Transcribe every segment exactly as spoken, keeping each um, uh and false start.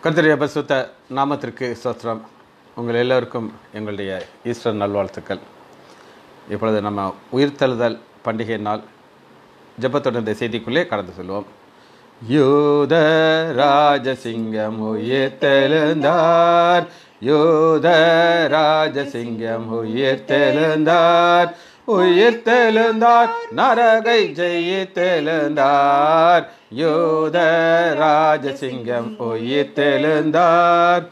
கர்த்தருடைய பரிசுத்த நாமத்திற்கு ஸ்தோத்திரம். உங்கள் எல்லோருக்கும் எங்களுடைய ஈஸ்டர் நல்வாழ்த்துக்கள். இப்பொழுது நம்ம உயிர்த்தெழுதல் பண்டிகை நாள் ஜெபத்துடன் இந்த செய்திக்குள்ளே கடந்து செல்வோம். யூத ராஜசிங்கம் உயிர்த்தெழுந்தார், யூத ராஜசிங்கம் உயிர்த்தெழுந்தார், உயிர்த்தெழுந்தார், நரகை ஜெயித்தெழுந்தார், யூத ராஜசிங்கம் உயிர்த்தெழுந்தார்.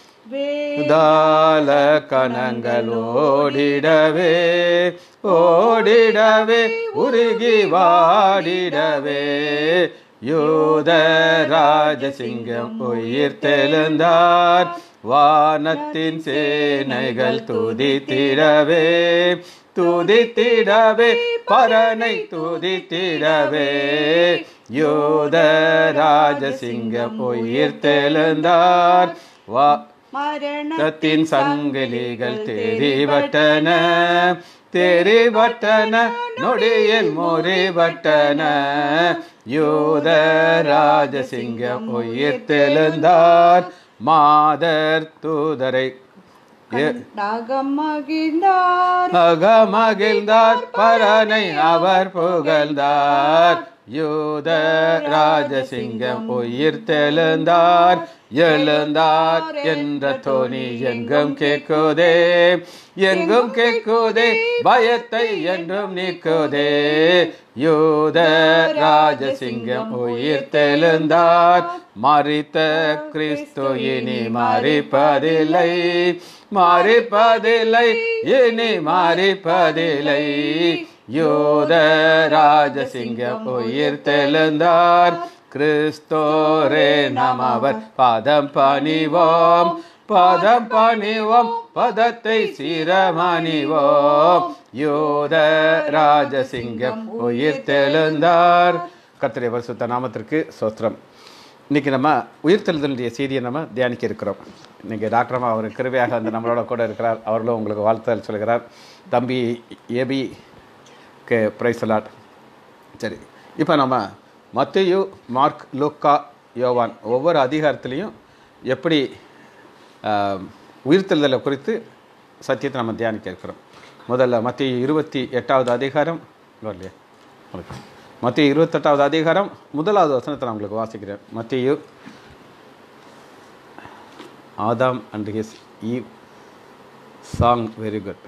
தால கணங்கள் ஓடிடவே ஓடிடவே உருகி வாடிடவே, யூத ராஜசிங்கம் உயிர்த்தெழுந்தார். வானத்தின் சேனைகள் துதித்திடவே துதித்திடவே பரனை துதித்திடவே, யூத ராஜசிங்கம் உயிர்த்தெழுந்தார். வா மரணத்தின் சங்கிலிகள் தெரிவட்டன தெரிவட்டன நொடியில் முறிவட்டன, யூத ராஜசிங்கம் உயிர்த்தெழுந்தார். மாதர் தூதரை அகமகிழ்ந்தார் அகமகிழ்ந்தார் பரனை அவர் புகழ்ந்தார், யூத ராஜசிங்கம் உயிர்த்தெழுந்தார். எழுந்தார் என்ற தோனி எங்கும் கேட்குதே எங்கும் கேட்குதே, பயத்தை என்றும் நீக்குதே, யூத ராஜசிங்கம் உயிர்த்தெழுந்தார். மரித்த கிறிஸ்து இனி மரிப்பதில்லை மரிப்பதில்லை இனி மரிப்பதில்லை, யூத ராஜசிங்கம் உயிர்த்தெழுந்தார். கிறிஸ்தோரே நாம் அவர் பாதம் பணிவோம் பாதம் பணிவோம், பதத்தை சிரமணிவோம், யூத ராஜசிங்கம் உயிர்த்தெழுந்தார். கர்த்தருடைய பரிசுத்த நாமத்திற்கு ஸ்தோத்திரம். இன்றைக்கி நம்ம உயிர்த்தெழுதலுடைய செய்தியை நம்ம தியானிக்க இருக்கிறோம். இன்றைக்கி டாக்டர் அவர் கிருபையாக வந்து நம்மளோட கூட இருக்கிறார். அவர்களும் உங்களுக்கு வாழ்த்துதல் சொல்கிறார். தம்பி ஏபி கே பிரைஸ் லார்ட். சரி, இப்போ நம்ம மத்தேயு, மார்க், லூக்கா, யோவான் ஒவ்வொரு அதிகாரத்துலேயும் எப்படி உயிர்த்தெழுதலை குறித்து சத்தியத்தை நம்ம தியானிக்க இருக்கிறோம். முதல்ல மத்தேயு இருபத்தி எட்டாவது அதிகாரம் இல்லையா உங்களுக்கு மத்தேயு இருபத்தெட்டாவது அதிகாரம் முதலாவது வசனத்தை நான் உங்களுக்கு வாசிக்கிறேன். மத்தேயு Adam and his Eve song very good.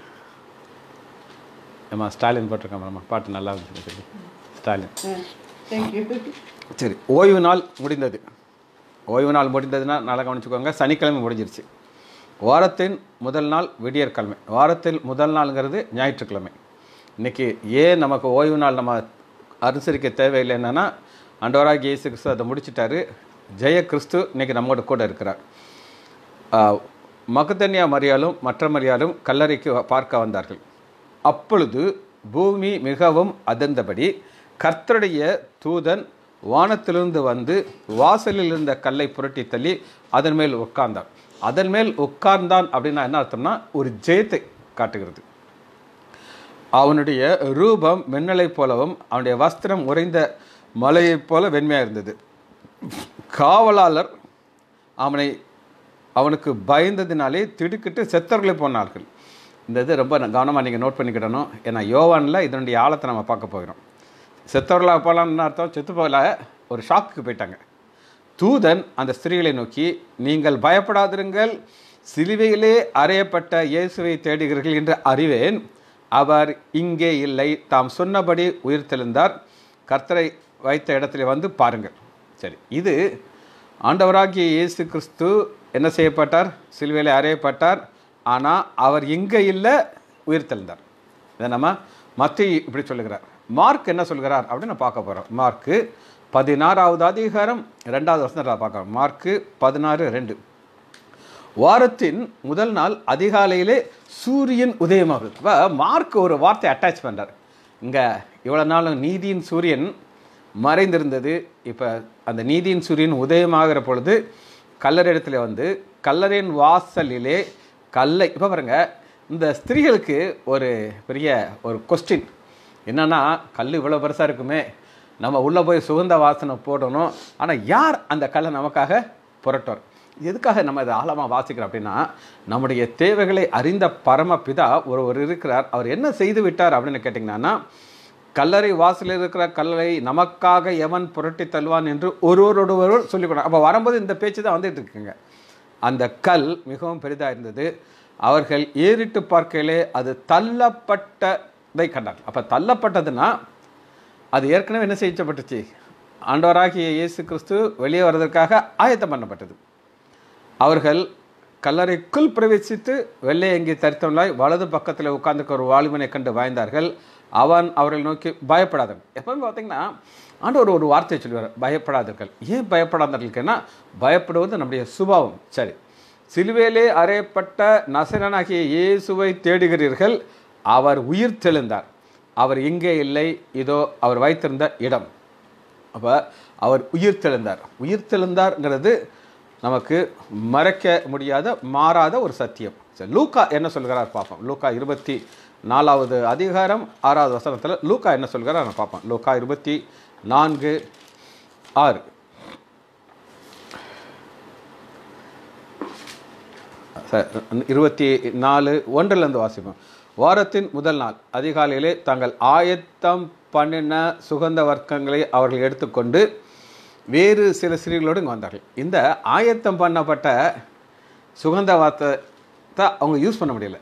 ஏமா ஸ்டாலின் போட்டிருக்காம பாட்டு நல்லா இருந்துச்சு. ஸ்டாலின் சரி. ஓய்வு நாள் முடிந்தது. ஓய்வு நாள் முடிந்ததுன்னா நல்லா கவனிச்சுக்கோங்க. சனிக்கிழமை முடிஞ்சிருச்சு. வாரத்தின் முதல் நாள் விடியற்கிழமை. வாரத்தில் முதல் நாளுங்கிறது ஞாயிற்றுக்கிழமை. இன்றைக்கி ஏன் நமக்கு ஓய்வு நாள் நம்ம அனுசரிக்க தேவையில்லை என்னென்னா, ஆண்டவராகிய இயேசு கிறிஸ்து அதை முடிச்சிட்டாரு. ஜெய கிறிஸ்து இன்றைக்கி நம்மோட கூட இருக்கிறார். மகதனியா மரியாலும் மற்ற மரியாலும் கல்லறைக்கு பார்க்க வந்தார்கள். அப்பொழுது பூமி மிகவும் அதிர்ந்தபடி கர்த்தருடைய தூதன் வானத்திலிருந்து வந்து வாசலில் இருந்த கல்லை புரட்டி தள்ளி அதன் மேல் உட்கார்ந்தான். அதன் மேல் உட்கார்ந்தான் அப்படின்னா என்ன அர்த்தம்னா, ஒரு ஜெயத்தை காட்டுகிறது. அவனுடைய ரூபம் மின்னலை போலவும் அவனுடைய வஸ்திரம் உறைந்த மலையைப் போல வெண்மையாக இருந்தது. காவலாளர் அவனை அவனுக்கு பயந்ததினாலே திடுக்கிட்டு செத்தவர்களை போனார்கள். இந்த இது ரொம்ப கவனமாக நீங்கள் நோட் பண்ணிக்கிடணும். ஏன்னா யோவானில் இதனுடைய ஆழத்தை நம்ம பார்க்க போகிறோம். செத்தவர்களாக போகலான்னு அர்த்தம், செத்து போகல, ஒரு ஷாக்குக்கு போயிட்டாங்க. தூதன் அந்த ஸ்திரீகளை நோக்கி, நீங்கள் பயப்படாதிருங்கள், சிலுவையிலே அறையப்பட்ட இயேசுவை தேடுகிறீர்கள் என்று அறிவேன். அவர் இங்கே இல்லை, தாம் சொன்னபடி உயிர்த்தெழுந்தார். கர்த்தரை வைத்த இடத்துல வந்து பாருங்கள். சரி, இது ஆண்டவராகிய இயேசு கிறிஸ்து என்ன செய்யப்பட்டார்? சிலுவையிலே அறையப்பட்டார். ஆனால் அவர் இங்கே இல்லை, உயிர்த்தெழுந்தார். இதை நம்ம மத்தேயு இப்படி சொல்லுகிறார். மார்க் என்ன சொல்கிறார் அப்படின்னு பார்க்க போகிறோம். மார்க்கு பதினாறாவது அதிகாரம் ரெண்டாவது வசனத்தை பார்க்குறோம். மார்க்கு பதினாறு ரெண்டு. வாரத்தின் முதல் நாள் அதிகாலையிலே சூரியன் உதயமாகுது. இப்போ மார்க் ஒரு வார்த்தை அட்டாச் பண்ணுறார். இங்கே இவ்வளோ நாளும் நீதியின் சூரியன் மறைந்திருந்தது. இப்போ அந்த நீதியின் சூரியன் உதயமாகிற பொழுது கல்லறை இடத்துல வந்து கல்லறையின் வாசலிலே கல்லை இப்போ பாருங்க, இந்த ஸ்திரீகளுக்கு ஒரு பெரிய ஒரு கொஸ்டின் என்னென்னா, கல் இவ்வளோ பெருசாக இருக்குமே, நம்ம உள்ளே போய் சுகந்த வாசனை போடணும், ஆனால் யார் அந்த கல்லை நமக்காக புரட்டுவார்? எதுக்காக நம்ம இதை ஆழமாக வாசிக்கிறோம் அப்படின்னா, நம்முடைய தேவைகளை அறிந்த பரமபிதா ஒருவர் இருக்கிறார். அவர் என்ன செய்து விட்டார் அப்படின்னு கேட்டிங்கன்னா, கல்லறை வாசலில் இருக்கிற கல்லை நமக்காக எவன் புரட்டி தள்ளுவான் என்று ஒருவரோடு ஒருவர் சொல்லிக் கொடுத்தார். அப்போ வரும்போது இந்த பேச்சு தான் வந்துட்டு இருக்குங்க. அந்த கல் மிகவும் பெரிதாக இருந்தது. அவர்கள் ஏறிட்டு பார்க்கையிலே அது தள்ளப்பட்டதை கண்டார். அப்போ தள்ளப்பட்டதுன்னா அது ஏற்கனவே என்ன செய்யப்பட்டுச்சு? ஆண்டவராகிய இயேசு கிறிஸ்து வெளியே வர்றதற்காக ஆயத்தம் பண்ணப்பட்டது. அவர்கள் கல்லறைக்குள் பிரவேசித்து வெள்ளை அங்கி தரித்தவர்களாய் வலது பக்கத்தில் உட்கார்ந்துக்க ஒரு வாலிபனை கண்டு வாய்ந்தார்கள். அவன் அவர்களை நோக்கி பயப்படாதவர்கள். எப்பவுமே பார்த்தீங்கன்னா ஆண்டவர் ஒரு வார்த்தையை சொல்லுவார், பயப்படாதீர்கள். ஏன் பயப்படாதீர்கள்னா, பயப்படுவது நம்முடைய சுபாவம். சரி, சிலுவையிலே அறையப்பட்ட நசரேயனாகிய இயேசுவை தேடுகிறீர்கள். அவர் உயிர் தெழுந்தார். அவர் இங்கே இல்லை, இதோ அவர் வைத்திருந்த இடம். அப்போ அவர் உயிர் தெழுந்தார். உயிர் தெழுந்தார்ங்கிறது நமக்கு மறைக்க முடியாத மாறாத ஒரு சத்தியம். சரி, லூக்கா என்ன சொல்கிறார் பார்ப்போம். லூக்கா இருபத்தி நாலாவது அதிகாரம் ஆறாவது வசனத்தில் லூக்கா என்ன சொல்கிறார் நான் பார்ப்போம். லூக்கா இருபத்தி நான்கு ஆறு. இருபத்தி நாலு ஒன்றிலிருந்து வாசிப்போம். வாரத்தின் முதல் நாள் அதிகாலையிலே தாங்கள் ஆயத்தம் பண்ணின சுகந்த வர்க்கங்களை அவர்கள் எடுத்துக்கொண்டு வேறு சில ஸ்திரீகளோடு இங்கே வந்தார்கள். இந்த ஆயத்தம் பண்ணப்பட்ட சுகந்த வார்த்தை அவங்க யூஸ் பண்ண முடியல.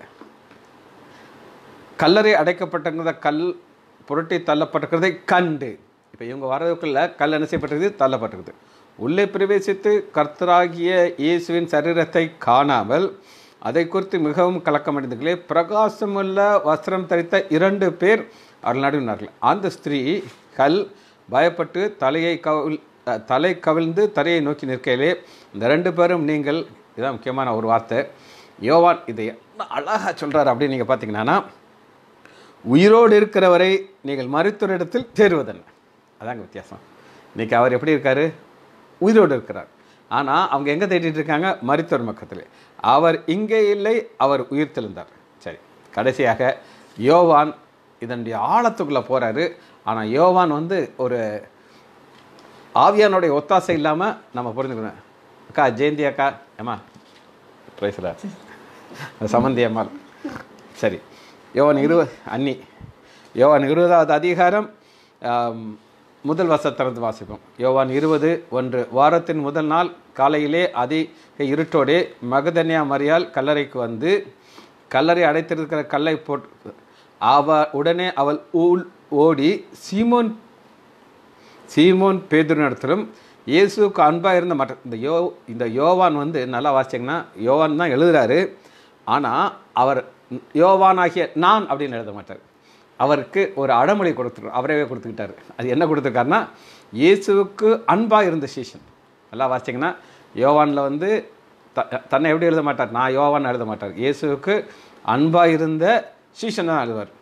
கல்லறை அடைக்கப்பட்டிருந்த கல் புரட்டி தள்ளப்பட்டிருக்கிறதை கண்டு இப்போ இவங்க வரதுக்குள்ள கல் என்ன செய்யப்பட்டிருக்குது? தள்ளப்பட்டிருக்குது. உள்ளே பிரவேசித்து கர்த்தராகிய இயேசுவின் சரீரத்தை காணாமல் அதை குறித்து மிகவும் கலக்கமடைந்தார்களே. பிரகாசமுள்ள வஸ்திரம் தரித்த இரண்டு பேர் அவர்கள் நடுவினார்கள். அந்த ஸ்திரீகள் பயப்பட்டு தலையை கவிழ் தலை கவிழ்ந்து தரையை நோக்கி நிற்கையிலே இந்த ரெண்டு பேரும் நீங்கள், இதுதான் முக்கியமான ஒரு வார்த்தை. யோவான் இதை என்ன அழகாக சொல்கிறார் அப்படின்னு நீங்கள் பார்த்தீங்கன்னா, உயிரோடு இருக்கிறவரை நீங்கள் மருத்துவ இடத்தில் தேடுவதென்ன, அதாங்க வித்தியாசம். இன்றைக்கி அவர் எப்படி இருக்கார்? உயிரோடு இருக்கிறார். ஆனால் அவங்க எங்கே தேடிட்டு இருக்காங்க? மருத்துவர் பக்கத்தில். அவர் இங்கே இல்லை, அவர் உயிர் தெழுந்தார். சரி, கடைசியாக யோவான் இதனுடைய ஆழத்துக்குள்ளே போகிறாரு. ஆனால் யோவான் வந்து ஒரு ஆவியானுடைய ஒத்தாசை இல்லாமல் நம்ம புரிஞ்சுக்கணும். அக்கா ஜெயந்தி அக்கா ஏம்மா பேசுகிறா சமந்தி அம்மாள். சரி, யோவான் இரு அன்னி யோவான் இருபதாவது அதிகாரம் முதல் வசனத்திலிருந்து வாசிப்போம். யோவான் இருபது ஒன்று. வாரத்தின் முதல் நாள் காலையிலே அதிக இருட்டோடே மகதனியா மரியாள் கல்லறைக்கு வந்து கல்லறை அடைத்திருக்கிற கல்லை போட்டு அவ உடனே அவள் ஊல் ஓடி சீமோன் சீமோன் பேதுருவினிடத்திலும் இயேசுக்கு அன்பாக இருந்த மற்ற இந்த யோ இந்த யோவான் வந்து நல்லா வாசிச்சிங்கன்னா யோவான் தான் எழுதுகிறாரு. ஆனால் அவர் யோவானாகிய நான் அப்படின்னு எழுத மாட்டார். அவருக்கு ஒரு அடமொழி கொடுத்துரு அவரவே கொடுத்துக்கிட்டாரு. அது என்ன கொடுத்துருக்காருன்னா, இயேசுவுக்கு அன்பாக இருந்த சீஷன். நல்லா வாசிச்சிங்கன்னா யோவானில் வந்து த தன்னை எப்படி எழுத மாட்டார்? நான் யோவான் எழுத மாட்டார். இயேசுவுக்கு அன்பாக இருந்த சீஷன் தான் எழுதுவார்.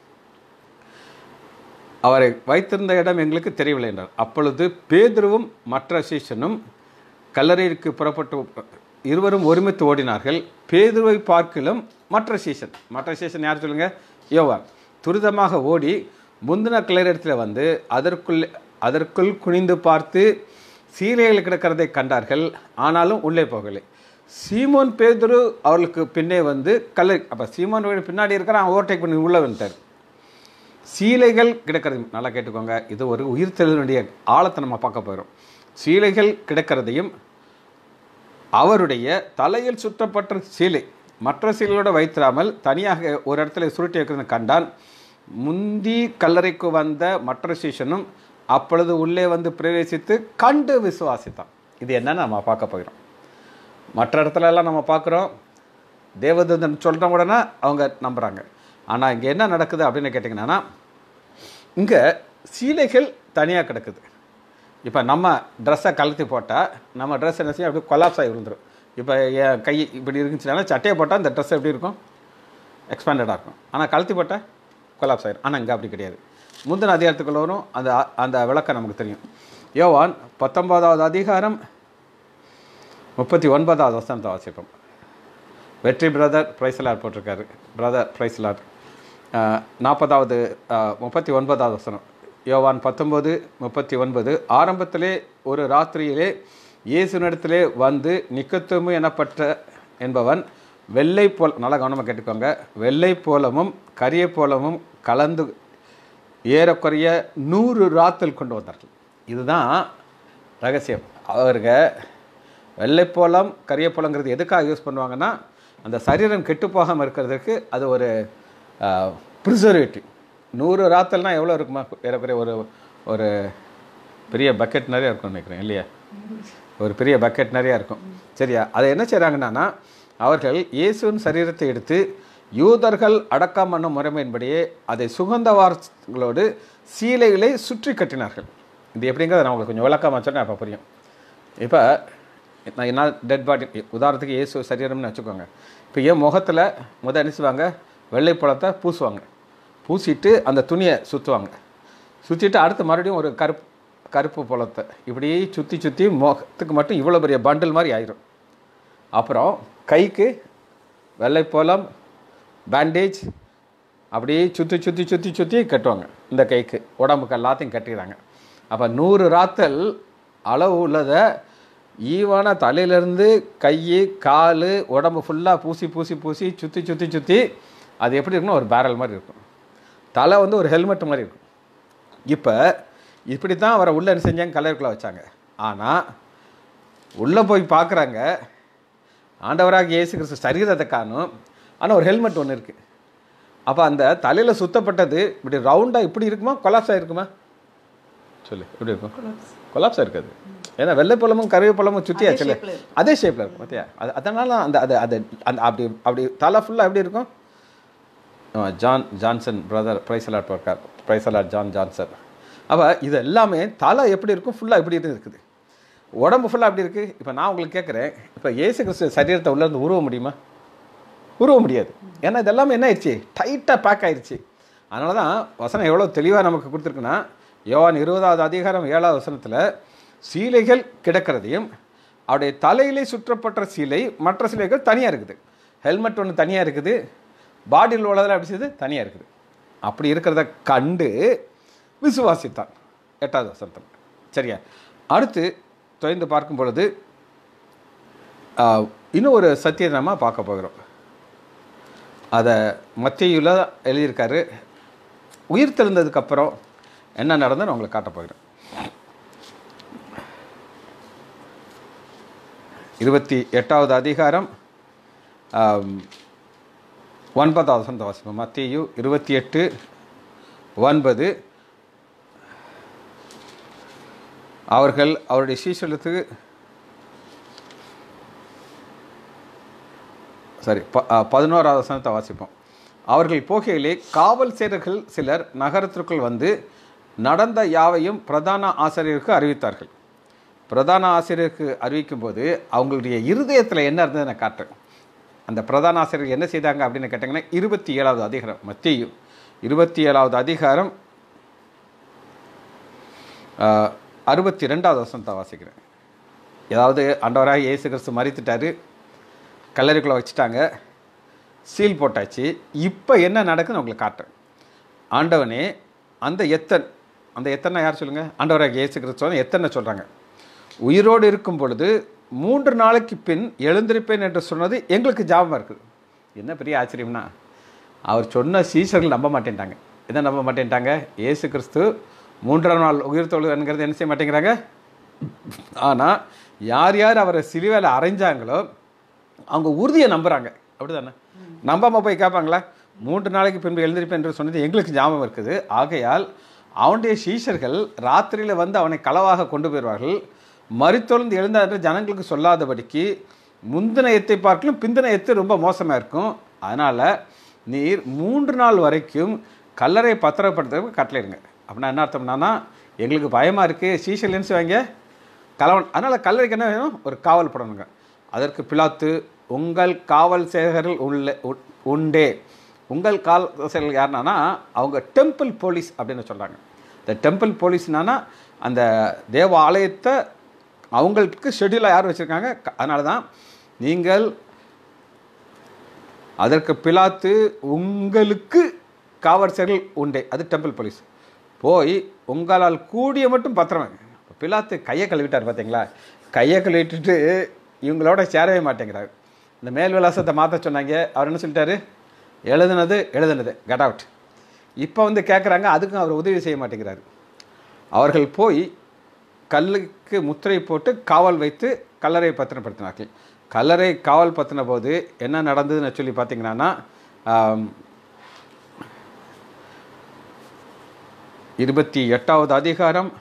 அவரை வைத்திருந்த இடம் எங்களுக்கு தெரியவில்லை என்றார். அப்பொழுது பேதுருவும் மற்ற சீஷனும் கல்லறைக்கு புறப்பட்டு இருவரும் ஒருமித்து ஓடினார்கள். பேதுருவை பார்க்கிலும் மற்ற சீஷன் மற்ற சீஷன் யார் சொல்லுங்க? யோவான் துரிதமாக ஓடி முந்தின கல்லறையில் வந்து அதற்குள் அதற்குள் குனிந்து பார்த்து சீலைகள் கிடக்கிறதை கண்டார்கள். ஆனாலும் உள்ளே போகலை. சீமோன் பேதுரு அவர்களுக்கு பின்னே வந்து கல்லறை அப்போ சீமோன் பின்னாடி இருக்கிற ஓவர்டேக் பண்ணி உள்ளே வந்துட்டார். சீலைகள் கிடக்கிறது நல்லா கேட்டுக்கோங்க. இது ஒரு உயிர்த்தெழுதலுடைய ஆழத்தை நம்ம பார்க்க போகிறோம். சீலைகள் கிடக்கிறதையும் அவருடைய தலையில் சுற்றப்பட்ட சீலை மற்ற சீலையோடு வைத்திராமல் தனியாக ஒரு இடத்துல சுருட்டி வைக்கிறது கண்டான். முந்தி கல்லறைக்கு வந்த மற்ற சீஷனும் அப்பொழுது உள்ளே வந்து பிரவேசித்து கண்டு விசுவாசித்தான். இது என்னன்னு நம்ம பார்க்க போகிறோம். மற்ற இடத்துல எல்லாம் நம்ம பார்க்குறோம், தேவதூதன் சொல்கிற உடனே அவங்க நம்புகிறாங்க. ஆனால் இங்கே என்ன நடக்குது அப்படின்னு கேட்டிங்கன்னா, இங்கே சீலைகள் தனியாக கிடக்குது. இப்போ நம்ம ட்ரெஸ்ஸை கழட்டி போட்டால் நம்ம ட்ரெஸ் என்ன செய்யும்? அப்படியே கொலாப்ஸ் ஆகி விழுந்துடும். இப்போ என் கை இப்படி இருந்துச்சுன்னா சட்டையை போட்டால் இந்த ட்ரெஸ் எப்படி இருக்கும்? எக்ஸ்பேண்டடாக இருக்கும். ஆனால் கழட்டி போட்டால் கொலாப்ஸ் ஆகிடும். ஆனால் இங்கே அப்படி கிடையாது. முந்தின அதிகாரத்துக்குள்ள வரும் அந்த அந்த விளக்கம் நமக்கு தெரியும். யோவான் பத்தொன்பதாவது அதிகாரம் முப்பத்தி ஒன்பதாவது வசனத்தை வாசிப்போம். வெற்றி பிரதர் பிரைஸ்லார் போட்டிருக்காரு. பிரதர் பிரைஸ்லார் நாற்பதாவது முப்பத்தி ஒன்பதாவது வசனம். யோவான் பத்தொம்போது முப்பத்தி ஒன்பது. ஆரம்பத்திலே ஒரு ராத்திரியிலே இயேசுனிடத்திலே வந்து நிக்கோதேமு எனப்பட்ட என்பவன் வெள்ளை போல், நல்லா கவனமாக கேட்டுக்கோங்க, வெள்ளை போலமும் கரிய போலமும் கலந்து ஏறக்குறைய நூறு ராத்தல் கொண்டு வந்தார்கள். இதுதான் ரகசியம். அவருங்க வெள்ளைப்போளம் கரியப்போளங்கிறது எதுக்காக யூஸ் பண்ணுவாங்கன்னா, அந்த சரீரம் கெட்டு போகாமல் இருக்கிறதுக்கு அது ஒரு ப்ரிசர்வேட்டிவ். நூறு ராத்தல்னால் எவ்வளோ இருக்குமா? ஏறக்குறைய ஒரு ஒரு பெரிய பக்கெட் நிறையா இருக்கும்னு நினைக்கிறேன் இல்லையா? ஒரு பெரிய பக்கெட் நிறையா இருக்கும். சரியா? அதை என்ன செய்கிறாங்கன்னா, அவர்கள் இயேசுவின் சரீரத்தை எடுத்து யூதர்கள் அடக்கம் பண்ணும் முறைமையின்படியே அதை சுகந்த வாரங்களோடு சீலைகளை சுற்றி கட்டினார்கள். இது எப்படிங்கிறத நான் உங்களுக்கு கொஞ்சம் விளக்கமாக சொன்னேன், அப்போ புரியும். இப்போ நான் என்ன டெட் பாடி, உதாரணத்துக்கு இயேசு சரீரம்னு வச்சுக்கோங்க. இப்போ என் முகத்தில் முதல் என்ன செய்வாங்க? வெள்ளைப்பழத்தை பூசுவாங்க. பூசிட்டு அந்த துணியை சுற்றுவாங்க. சுற்றிட்டு அடுத்து மறுபடியும் ஒரு கருப்பு கருப்பு பழத்தை இப்படி சுற்றி சுற்றி முகத்துக்கு மட்டும் இவ்வளோ பெரிய பண்டில் மாதிரி ஆயிரும். அப்புறம் கைக்கு வெள்ளைப்பழம் பேண்டேஜ் அப்படியே சுற்றி சுற்றி சுற்றி சுற்றி கட்டுவாங்க. இந்த கைக்கு உடம்புக்கு எல்லாத்தையும் கட்டிடுறாங்க. அப்போ நூறு ராத்தல் அளவு உள்ளதை ஈவான தலையிலேருந்து கை கால் உடம்பு ஃபுல்லாக பூசி பூசி பூசி சுற்றி சுற்றி சுற்றி அது எப்படி இருக்குன்னா ஒரு பேரல் மாதிரி இருக்கும். தலை வந்து ஒரு ஹெல்மெட் மாதிரி இருக்கும். இப்போ இப்படி தான் அவரை உள்ளே என்ன செஞ்சாங்க? கல்லறைக்குள்ளே வச்சாங்க. ஆனால் உள்ளே போய் பார்க்குறாங்க, ஆண்டவராக இயேசு கிறிஸ்து சரீரத்தை காணும், ஆனால் ஒரு ஹெல்மெட் ஒன்று இருக்குது. அப்போ அந்த தலையில் சுத்தப்பட்டது இப்படி ரவுண்டாக இப்படி இருக்குமா, கொலாப்ஸாக இருக்குமா? சொல்லு, எப்படி இருக்கும்? கொலாப்ஸாக இருக்காது. ஏன்னா வெள்ளைப்பழமும் கருவேப்பழமும் சுற்றியாச்சுல்ல, அதே ஷேப்பில் இருக்கும் பார்த்தியா? அது அதனால அந்த அது அது அந்த அப்படி அப்படி தலை ஃபுல்லாக எப்படி இருக்கும்? ஜான் ஜான்சன் பிரதர் பிரைசலாட் இருக்கார், பிரைசலாட் ஜான் ஜான்சன். அப்போ இது எல்லாமே தலை எப்படி இருக்கும்? ஃபுல்லாக இப்படி இருக்குது, உடம்பு ஃபுல்லாக அப்படி இருக்குது. இப்போ நான் உங்களுக்கு கேட்குறேன், இப்போ இயேசு கிறிஸ்து சரீரத்தை உள்ளேருந்து உருவ முடியுமா? உருவ முடியாது. ஏன்னா இதெல்லாமே என்ன ஆயிடுச்சு? டைட்டாக பேக் ஆயிடுச்சு. அதனால தான் வசனம் எவ்வளோ தெளிவாக நமக்கு கொடுத்துருக்குன்னா, யோவான் இருபதாவது அதிகாரம் ஏழாவது வசனத்தில் சீலைகள் கிடக்கிறதையும் அவருடைய தலையிலே சுற்றப்பட்ட சீலை மற்ற சீலைகள் தனியாக இருக்குது, ஹெல்மெட் ஒன்று தனியாக இருக்குது, பாடியில் உள்ளதில் அப்படி செய்து தனியாக இருக்குது. அப்படி இருக்கிறத கண்டு விசுவாசித்தான். எட்டாவது வசனத்தில். சரியா? அடுத்து தொய்ந்து பார்க்கும் பொழுது இன்னும் ஒரு சத்தியத்தை நம்ம பார்க்க போகிறோம். அதை மத்தேயுல எழுதியிருக்காரு. உயிர் தெழுந்ததுக்கப்புறம் என்ன நடந்ததுன்னு உங்களுக்கு காட்ட போகிறேன். இருபத்தி எட்டாவது அதிகாரம் ஒன்பதாவது வசனத்தை வாசிப்போம். மத்தேயு இருபத்தி எட்டு ஒன்பது. அவர்கள் அவருடைய சீஷர்களுக்கு சரி ப பதினோராவது வசனத்தை வாசிப்போம். அவர்கள் போகையிலே காவல் சேரர்கள் சிலர் நகரத்திற்குள் வந்து நடந்த யாவையும் பிரதான ஆசிரியருக்கு அறிவித்தார்கள். பிரதான ஆசிரியருக்கு அறிவிக்கும் போது அவங்களுடைய இருதயத்தில் என்ன இருந்தது நான் காட்டுறேன். அந்த பிரதான ஆசிரியர்கள் என்ன செய்தாங்க அப்படின்னு கேட்டிங்கன்னா, இருபத்தி ஏழாவது அதிகாரம் மத்தேயு இருபத்தி ஏழாவது அதிகாரம் அறுபத்தி ரெண்டாவது வசனத்தை வாசிக்கிறேன். ஏதாவது ஆண்டவராக இயேசு கிறிஸ்து மரித்துட்டாரு, கல்லறைக்குள்ளே வச்சுட்டாங்க, சீல் போட்டாச்சு. இப்போ என்ன நடக்குதுன்னு உங்களுக்கு காட்டுறேன். ஆண்டவனே அந்த எத்தன் அந்த எத்தனை யார் சொல்லுங்கள்? ஆண்டவராக இயேசு கிறிஸ்து எத்தனை சொல்கிறாங்க. உயிரோடு இருக்கும் பொழுது மூன்று நாளைக்கு பின் எழுந்திருப்பேன் என்று சொன்னது எங்களுக்கு ஜாபமாக இருக்குது. என்ன பெரிய ஆச்சரியம்னா, அவர் சொன்ன சீஷர்கள் நம்ப மாட்டேன்ட்டாங்க. எதை நம்ப மாட்டேன்ட்டாங்க? இயேசு கிறிஸ்து மூன்றாம் நாள் உயிர் தொழுங்கிறது என்ன செய்ய மாட்டேங்கிறாங்க. ஆனால் யார் யார் அவரை சிலுவையில் அரைஞ்சாங்களோ அவங்க உறுதியை நம்புகிறாங்க. அப்படி தானே? நம்பாமல் போய் கேட்பாங்களா? மூன்று நாளைக்கு பின்பு எழுந்திருப்பேன் என்று சொன்னது எங்களுக்கு ஞாபகம் இருக்குது, ஆகையால் அவனுடைய சீஷர்கள் ராத்திரியில் வந்து அவனை களவாக கொண்டு போயிடுவார்கள், மரித்தொழுந்து எழுந்தார் என்று ஜனங்களுக்கு சொல்லாதபடிக்கு முந்தின எத்தை பார்க்கலும் பிந்தின எத்து ரொம்ப மோசமாக இருக்கும். அதனால் நீர் மூன்று நாள் வரைக்கும் கல்லறை பத்திரப்படுத்துறதுக்கு கட்டளையிடுங்க. அப்படின்னா என்ன அர்த்தம்னா, எங்களுக்கு பயமாக இருக்குது, சீஷல் என்ன செய்வாங்க? கலவன். அதனால் கல்லறைக்கு என்ன வேணும்? ஒரு காவல் படணுங்க. அதற்கு பிலாத்து, உங்கள் காவல் சேகர்கள் உள்ள உண்டே. உங்கள் காவல் சேகர்கள் யாருன்னா அவங்க டெம்பிள் போலீஸ் அப்படின்னு சொல்கிறாங்க. இந்த டெம்பிள் போலீஸ்னா அந்த தேவ ஆலயத்தை அவங்களுக்கு ஷெட்யூலாக யார் வச்சுருக்காங்க. அதனால தான் நீங்கள் அதற்கு பிலாத்து, உங்களுக்கு காவல் சேகர்கள் உண்டே, அது டெம்பிள் போலீஸ். போய் உங்களால் கூடிய மட்டும் பத்திரமே. பிலாத்து கையை கழுவிட்டார் பார்த்தீங்களா? கையை கழுவிட்டுட்டு இவங்களோட சேரவே மாட்டேங்கிறாரு. இந்த மேல் விலாசத்தை மாற்ற சொன்னாங்க. அவர் என்ன சொல்லிட்டாரு? எழுதுனது எழுதுனது கட் அவுட். இப்போ வந்து கேட்குறாங்க, அதுக்கும் அவர் உதவி செய்ய மாட்டேங்கிறாரு. அவர்கள் போய் கல்லுக்கு முத்திரை போட்டு காவல் வைத்து கல்லறை பத்திரப்படுத்தினார்கள். கல்லறை காவல் பற்றின போது என்ன நடந்ததுன்னு சொல்லி பார்த்தீங்கன்னா, இருபத்தி எட்டாவது அதிகாரம்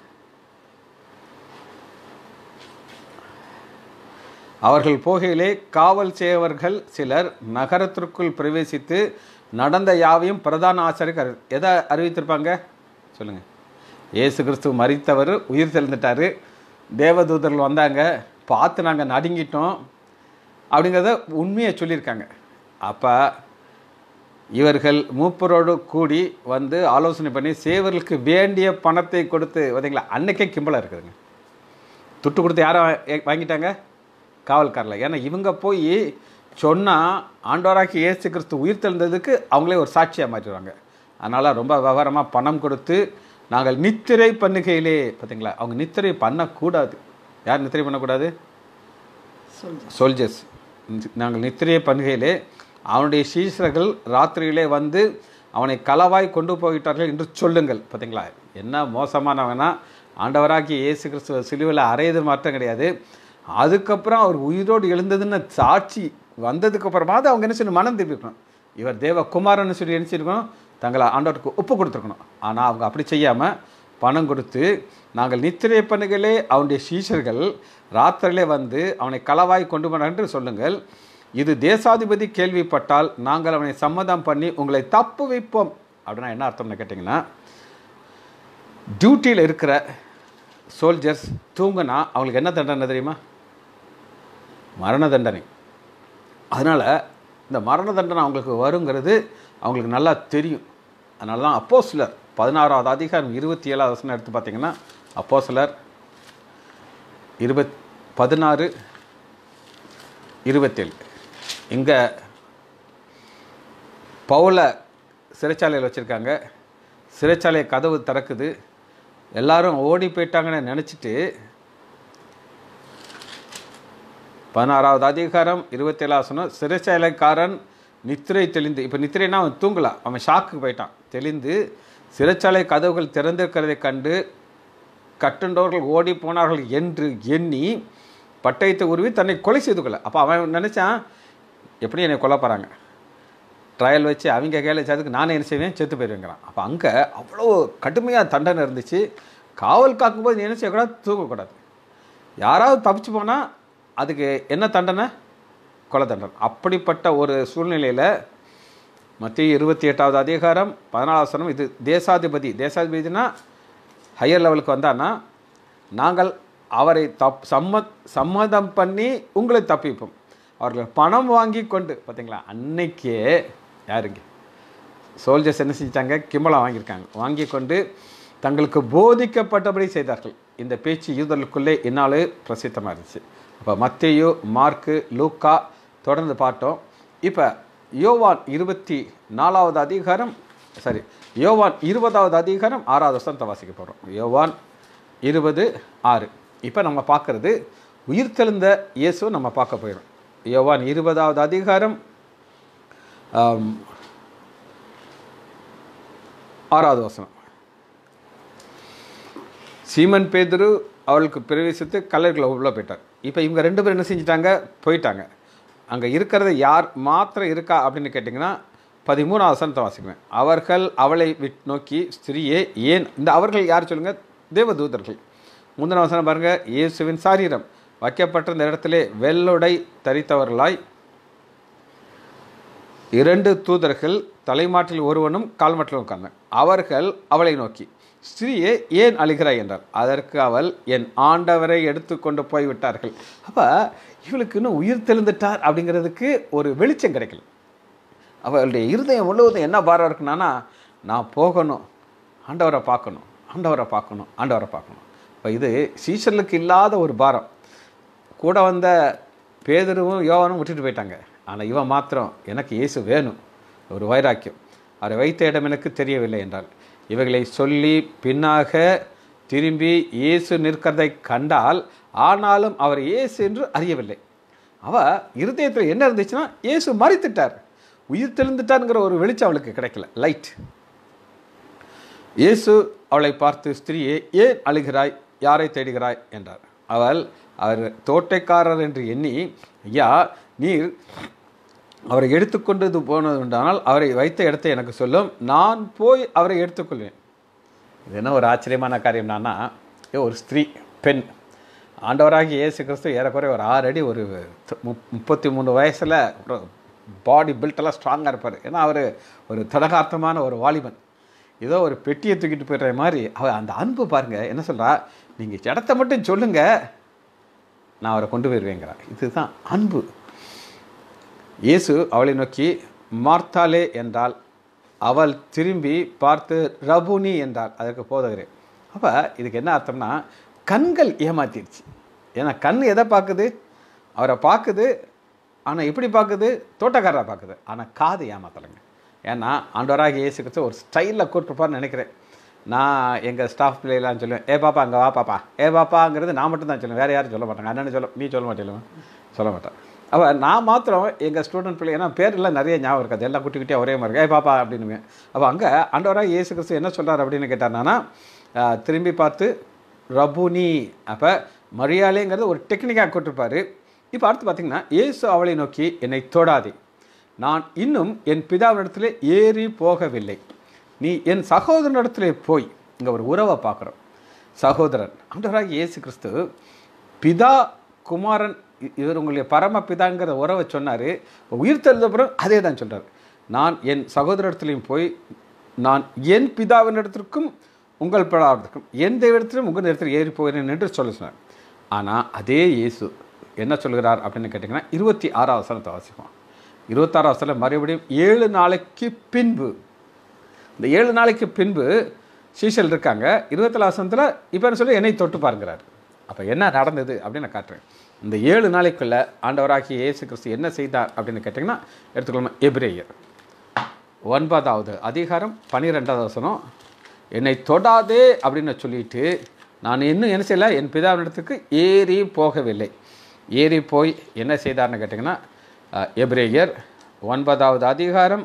அவர்கள் போகையிலே காவல் செய்வர்கள் சிலர் நகரத்திற்குள் பிரவேசித்து நடந்த யாவையும் பிரதான ஆசாரியர் எதை அறிவித்திருப்பாங்க சொல்லுங்கள்? இயேசு கிறிஸ்து மரித்தவர் உயிர் தெழுந்துட்டார், தேவதூதர்கள் வந்தாங்க, பார்த்து நாங்கள் நடுங்கிட்டோம் அப்படிங்கிறத உண்மையை சொல்லியிருக்காங்க. அப்போ இவர்கள் மூப்பரோடு கூடி வந்து ஆலோசனை பண்ணி சேவர்களுக்கு வேண்டிய பணத்தை கொடுத்து பார்த்தீங்களா, அன்னைக்கே கிம்பலாக இருக்குதுங்க. துட்டு கொடுத்து யாரை வாங்கிட்டாங்க? காவல்காரில். ஏன்னா இவங்க போய் சொன்னால் ஆண்டவராகி இயேசு கிறிஸ்து உயிர் தெழுந்ததுக்கு அவங்களே ஒரு சாட்சியாக மாற்றிடுவாங்க. அதனால் ரொம்ப விவரமாக பணம் கொடுத்து நாங்கள் நித்திரை பண்ணுகையிலே பார்த்தீங்களா, அவங்க நித்திரை பண்ணக்கூடாது. யார் நித்திரை பண்ணக்கூடாது? சோல்ஜர்ஸ். நாங்கள் நித்திரையை பண்ணுகையிலே அவனுடைய சீசர்கள் ராத்திரியிலே வந்து அவனை களவாய் கொண்டு போயிட்டார்கள் என்று சொல்லுங்கள். பார்த்தீங்களா, என்ன மோசமானவனா! ஆண்டவராகி இயேசு கிறிஸ்துவ சிலுவையில் அறையது மாற்றம் கிடையாது. அதுக்கப்புறம் அவர் உயிரோடு எழுந்ததுன்னு சாட்சி வந்ததுக்கப்புறமாவது அவங்க என்ன சொல்லி மனம் திருப்பிக்கணும். இவர் தேவகுமாரன்னு சொல்லி நினச்சிருக்கணும், தங்களை ஆண்டவருக்கு ஒப்பு கொடுத்துருக்கணும். ஆனால் அவங்க அப்படி செய்யாமல் பணம் கொடுத்து நாங்கள் நித்திரை பண்ணுகளே அவனுடைய சீஷர்கள் ராத்திரிலே வந்து அவனை களவாய் கொண்டு போனார் என்று சொல்லுங்கள். இது தேசாதிபதி கேள்விப்பட்டால் நாங்கள் அவனை சம்மதம் பண்ணி உங்களை தப்பு வைப்போம். அப்படின்னா என்ன அர்த்தம்னு கேட்டிங்கன்னா, டியூட்டியில் இருக்கிற சோல்ஜர்ஸ் தூங்கினா அவங்களுக்கு என்ன தண்டனை தெரியுமா? மரண தண்டனை. அதனால் இந்த மரண தண்டனை அவங்களுக்கு வருங்கிறது அவங்களுக்கு நல்லா தெரியும். அதனால தான் அப்போஸ்தலர் பதினாறாவது அதிகாரம் இருபத்தி ஏழாவது வசனம் எடுத்து பார்த்தீங்கன்னா, அப்போஸ்தலர் இருபத் பதினாறு இருபத்தேழு இங்கே பவுலை சிறைச்சாலையில் வச்சுருக்காங்க. சிறைச்சாலை கதவு திறக்குது, எல்லாரும் ஓடி போயிட்டாங்கன்னு நினச்சிட்டு பதினாறாவது அதிகாரம் இருபத்தேழாவது சொன்னால், சிறைச்சாலைக்காரன் நித்திரை தெளிந்து, இப்போ நித்திரைனா அவன் தூங்கலாம், அவன் ஷாக்கு போயிட்டான், தெளிந்து சிறைச்சாலை கதவுகள் திறந்திருக்கிறதை கண்டு கட்டுண்டவர்கள் ஓடி போனார்கள் என்று எண்ணி பட்டயத்தை உருவி தன்னை கொலை செய்து கொள்ள. அப்போ அவன் நினச்சான், எப்படி என்னை கொல்ல போகிறாங்க, ட்ரையல் வச்சு அவங்க கையில் வச்சதுக்கு நானே என்ன செய்வேன், செத்து போயிருவேங்கிறான். அப்போ அங்கே அவ்வளோ கடுமையாக தண்டனை இருந்துச்சு. காவல் காக்கும்போது என்ன செய்யக்கூடாது, தூக்கக்கூடாது. யாராவது தப்பிச்சு போனால் அதுக்கு என்ன தண்டனை, கொலை தண்டனை. அப்படிப்பட்ட ஒரு சூழ்நிலையில் மத்திய இருபத்தி எட்டாவது அதிகாரம் பதினாலாவது வசனம், இது தேசாதிபதி, தேசாதிபதினா ஹையர் லெவலுக்கு வந்தான்னா நாங்கள் அவரை தப் சம்ம சம்மதம் பண்ணி உங்களை தப்பிப்போம். அவர்கள் பணம் வாங்கி கொண்டு, பார்த்தீங்களா, அன்னைக்கே யாருங்க சோல்ஜர்ஸ் என்ன செஞ்சிட்டாங்க, கிம்பளம் வாங்கியிருக்காங்க, வாங்கி கொண்டு தங்களுக்கு போதிக்கப்பட்டபடி செய்தார்கள். இந்த பேச்சு யூதர்களுக்குள்ளே இந்நாள் பிரசித்தமாக இருந்துச்சு. இப்போ மத்தேயு, மார்க்கு, லூக்கா தொடர்ந்து பார்த்தோம். இப்போ யோவான் இருபத்தி நாலாவது அதிகாரம் சரி யோவான் இருபதாவது அதிகாரம் ஆறாவது வசனத்தை வாசிக்க போகிறோம். யோவான் இருபது ஆறு. இப்போ நம்ம பார்க்குறது உயிர்த்தெழுந்த இயேசு நம்ம பார்க்க போயிடும். யோவான் இருபதாவது அதிகாரம் ஆறாவது வசனம். சீமன் பேதுரு அவளுக்கு பிரவேசித்து கல்லறைக்குள்ள உள்ளே போயிட்டார். இப்போ இவங்க ரெண்டு பேரும் என்ன செஞ்சிட்டாங்க, போயிட்டாங்க. அங்கே இருக்கிறது யார் மாத்திரம் இருக்கா அப்படின்னு கேட்டிங்கன்னா, பதிமூணாவது வசனத்தை வாசிக்குவேன். அவர்கள் அவளை விட் நோக்கி, ஸ்திரியே ஏன், இந்த அவர்கள் யார் சொல்லுங்கள், தேவதூதர்கள். முந்தின வசனம் பாருங்கள், இயேசுவின் சாரீரம் வைக்கப்பட்ட இந்த இடத்திலே வெள்ளுடை தரித்தவர்களாய் இரண்டு தூதர்கள், தலைமாட்டில் ஒருவனும் கால்மாட்டிலும் உட்கார்ந்தார். அவர்கள் அவளை நோக்கி, ஸ்திரியே ஏன் அழுகிறாய் என்றார். அதற்கு அவள், என் ஆண்டவரை எடுத்து கொண்டு போய்விட்டார்கள். அப்போ இவளுக்கு இன்னும் உயிர் தெழுந்துட்டார் அப்படிங்கிறதுக்கு ஒரு வெளிச்சம் கிடைக்கல. அவளுடைய இருதயம் முழுவதும் என்ன பாரம் இருக்குன்னா, நான் போகணும், ஆண்டவரை பார்க்கணும், ஆண்டவரை பார்க்கணும், ஆண்டவரை பார்க்கணும். இப்போ இது சீசர்களுக்கு இல்லாத ஒரு பாரம். கூட வந்த பேதுருவும் யோவானும் விட்டுட்டு போயிட்டாங்க. ஆனால் இவன் மாத்திரம், எனக்கு இயேசு வேணும், ஒரு வைராக்கியம். அவரை வைத்த இடம் எனக்கு தெரியவில்லை என்றால், இவைகளை சொல்லி பின்னாக திரும்பி இயேசு நிற்கிறதை கண்டால் ஆனாலும் அவர் இயேசு என்று அறியவில்லை. அவள் இருதயத்தில் என்ன இருந்துச்சுன்னா, இயேசு மரித்துட்டார், உயிர் தெழுந்துட்டாருங்கிற ஒரு வெளிச்சம் அவளுக்கு கிடைக்கல, லைட். இயேசு அவளை பார்த்து, ஸ்திரீயே, ஏன் அழுகிறாய், யாரை தேடுகிறாய் என்றார். அவள் அவர் தோட்டைக்காரர் என்று எண்ணி, ஐயா நீர் அவரை எடுத்துக்கொண்டது போனது உண்டானால் அவரை வைத்த இடத்தை எனக்கு சொல்லும், நான் போய் அவரை எடுத்துக்கொள்வேன். இது என்ன ஒரு ஆச்சரியமான காரியம் என்னன்னா, ஒரு ஸ்திரீ, பெண், ஆண்டவராகி இயேசு கிறிஸ்து ஏறக்குறைய ஒரு ஆறு அடி, ஒரு முப்பத்தி மூணு வயசில் ஒரு பாடி பில்ட்டெல்லாம் ஸ்ட்ராங்காக இருப்பார். ஏன்னா அவர் ஒரு தடகார்த்தமான ஒரு வாலிபன். ஏதோ ஒரு பெட்டியை தூக்கிட்டு போயிடுற மாதிரி அவள் அந்த அன்பு பாருங்கள். என்ன சொல்கிறா, நீங்கள் இடத்த மட்டும் சொல்லுங்கள், நான் அவரை கொண்டு போயிடுவேங்கிறா. இதுதான் அன்பு. இயேசு அவளை நோக்கி மார்த்தாலே என்றால், அவள் திரும்பி பார்த்து ரபுனி என்றாள், அதற்கு போதகரே. அப்போ இதுக்கு என்ன அர்த்தம்னா, கண்கள் ஏமாத்திடுச்சு. ஏன்னா கண் எதை பார்க்குது, அவரை பார்க்குது, ஆனால் எப்படி பார்க்குது, தோட்டக்காரரை பார்க்குது. ஆனால் காது ஏமாத்தலைங்க. ஏன்னா ஆண்டவராக இயேசு கிறிஸ்து ஒரு ஸ்டைலில் கூப்பிட்டுருப்பார்னு நினைக்கிறேன். நான் எங்கள் ஸ்டாஃப் பிள்ளைலாம் சொல்லுவேன், ஏ பாப்பா அங்கே வா பாப்பா, ஏ பாப்பாங்கிறது நான் மட்டும் தான் சொல்லுவேன், வேறு யாரும் சொல்ல மாட்டாங்க. அண்ணன்னு சொல்ல, நீ சொல்ல மாட்டேன், சொல்ல மாட்டேன். அப்போ நான் மாத்திரம் எங்கள் ஸ்டூடெண்ட் பிள்ளை, ஏன்னா பேரெல்லாம் நிறைய ஞாபகம் இருக்காது, எல்லாம் குட்டி குட்டியாக ஒரே மாதிரி, ஏ பாப்பா அப்படின்னு. அப்போ அங்கே ஆண்டவராக இயேசு கிறிஸ்து என்ன சொல்கிறார் அப்படின்னு கேட்டார்னா, திரும்பி பார்த்து ரபுனி. அப்போ மரியாதைங்கிறது ஒரு டெக்னிக்காக கூட்டிருப்பார். இப்போ அடுத்து பார்த்திங்கன்னா, இயேசு அவளை நோக்கி, என்னை தொடாதே, நான் இன்னும் என் பிதாவினிடத்தில் ஏறி போகவில்லை, நீ என் சகோதரனிடத்திலே போய். இங்கே ஒரு உறவை பார்க்குறோம், சகோதரன். ஆண்டவராக இயேசு கிறிஸ்து பிதா குமாரன் இவர் உங்களுடைய பரம பிதாங்கிற உறவை சொன்னார். உயிர் தெழுந்தப்புறம் அதே தான் சொல்கிறார், நான் என் சகோதரத்திலையும் போய், நான் என் பிதாவின் இடத்திற்கும் உங்கள் பிதாவிற்கும் என் தெய்வத்திலும் உங்கள் இடத்தில் ஏறி போகிறேன் என்று சொல்ல சொன்னார். ஆனால் அதே இயேசு என்ன சொல்கிறார் அப்படின்னு கேட்டிங்கன்னா, இருபத்தி ஆறாவது வசனத்தை வாசிப்போம். இருபத்தாறாவது வசனம் மறுபடியும், ஏழு நாளைக்கு பின்பு. இந்த ஏழு நாளைக்கு பின்பு சீஷல் இருக்காங்க. இருபத்தேழு வசனத்தில் இப்போ என்ன சொல்லி, என்னை தொட்டு பாருங்கிறார். அப்போ என்ன நடந்தது அப்படின்னு நான் காட்டுறேன். இந்த ஏழு நாளைக்குள்ளே ஆண்டவராகிய இயேசு கிறிஸ்து என்ன செய்தார் அப்படின்னு கேட்டிங்கன்னா, எடுத்துக்கொள்ளணும். எபிரேயர் ஒன்பதாவது அதிகாரம் பன்னிரெண்டாவது வசனம், என்னை தொடாதே அப்படின்னு சொல்லிட்டு, நான் இன்னும் என்ன செய்யலை, என் பிதாவினிடத்துக்கு ஏறி போகவில்லை. ஏறி போய் என்ன செய்தார்னு கேட்டிங்கன்னா, எபிரேயர் ஒன்பதாவது அதிகாரம்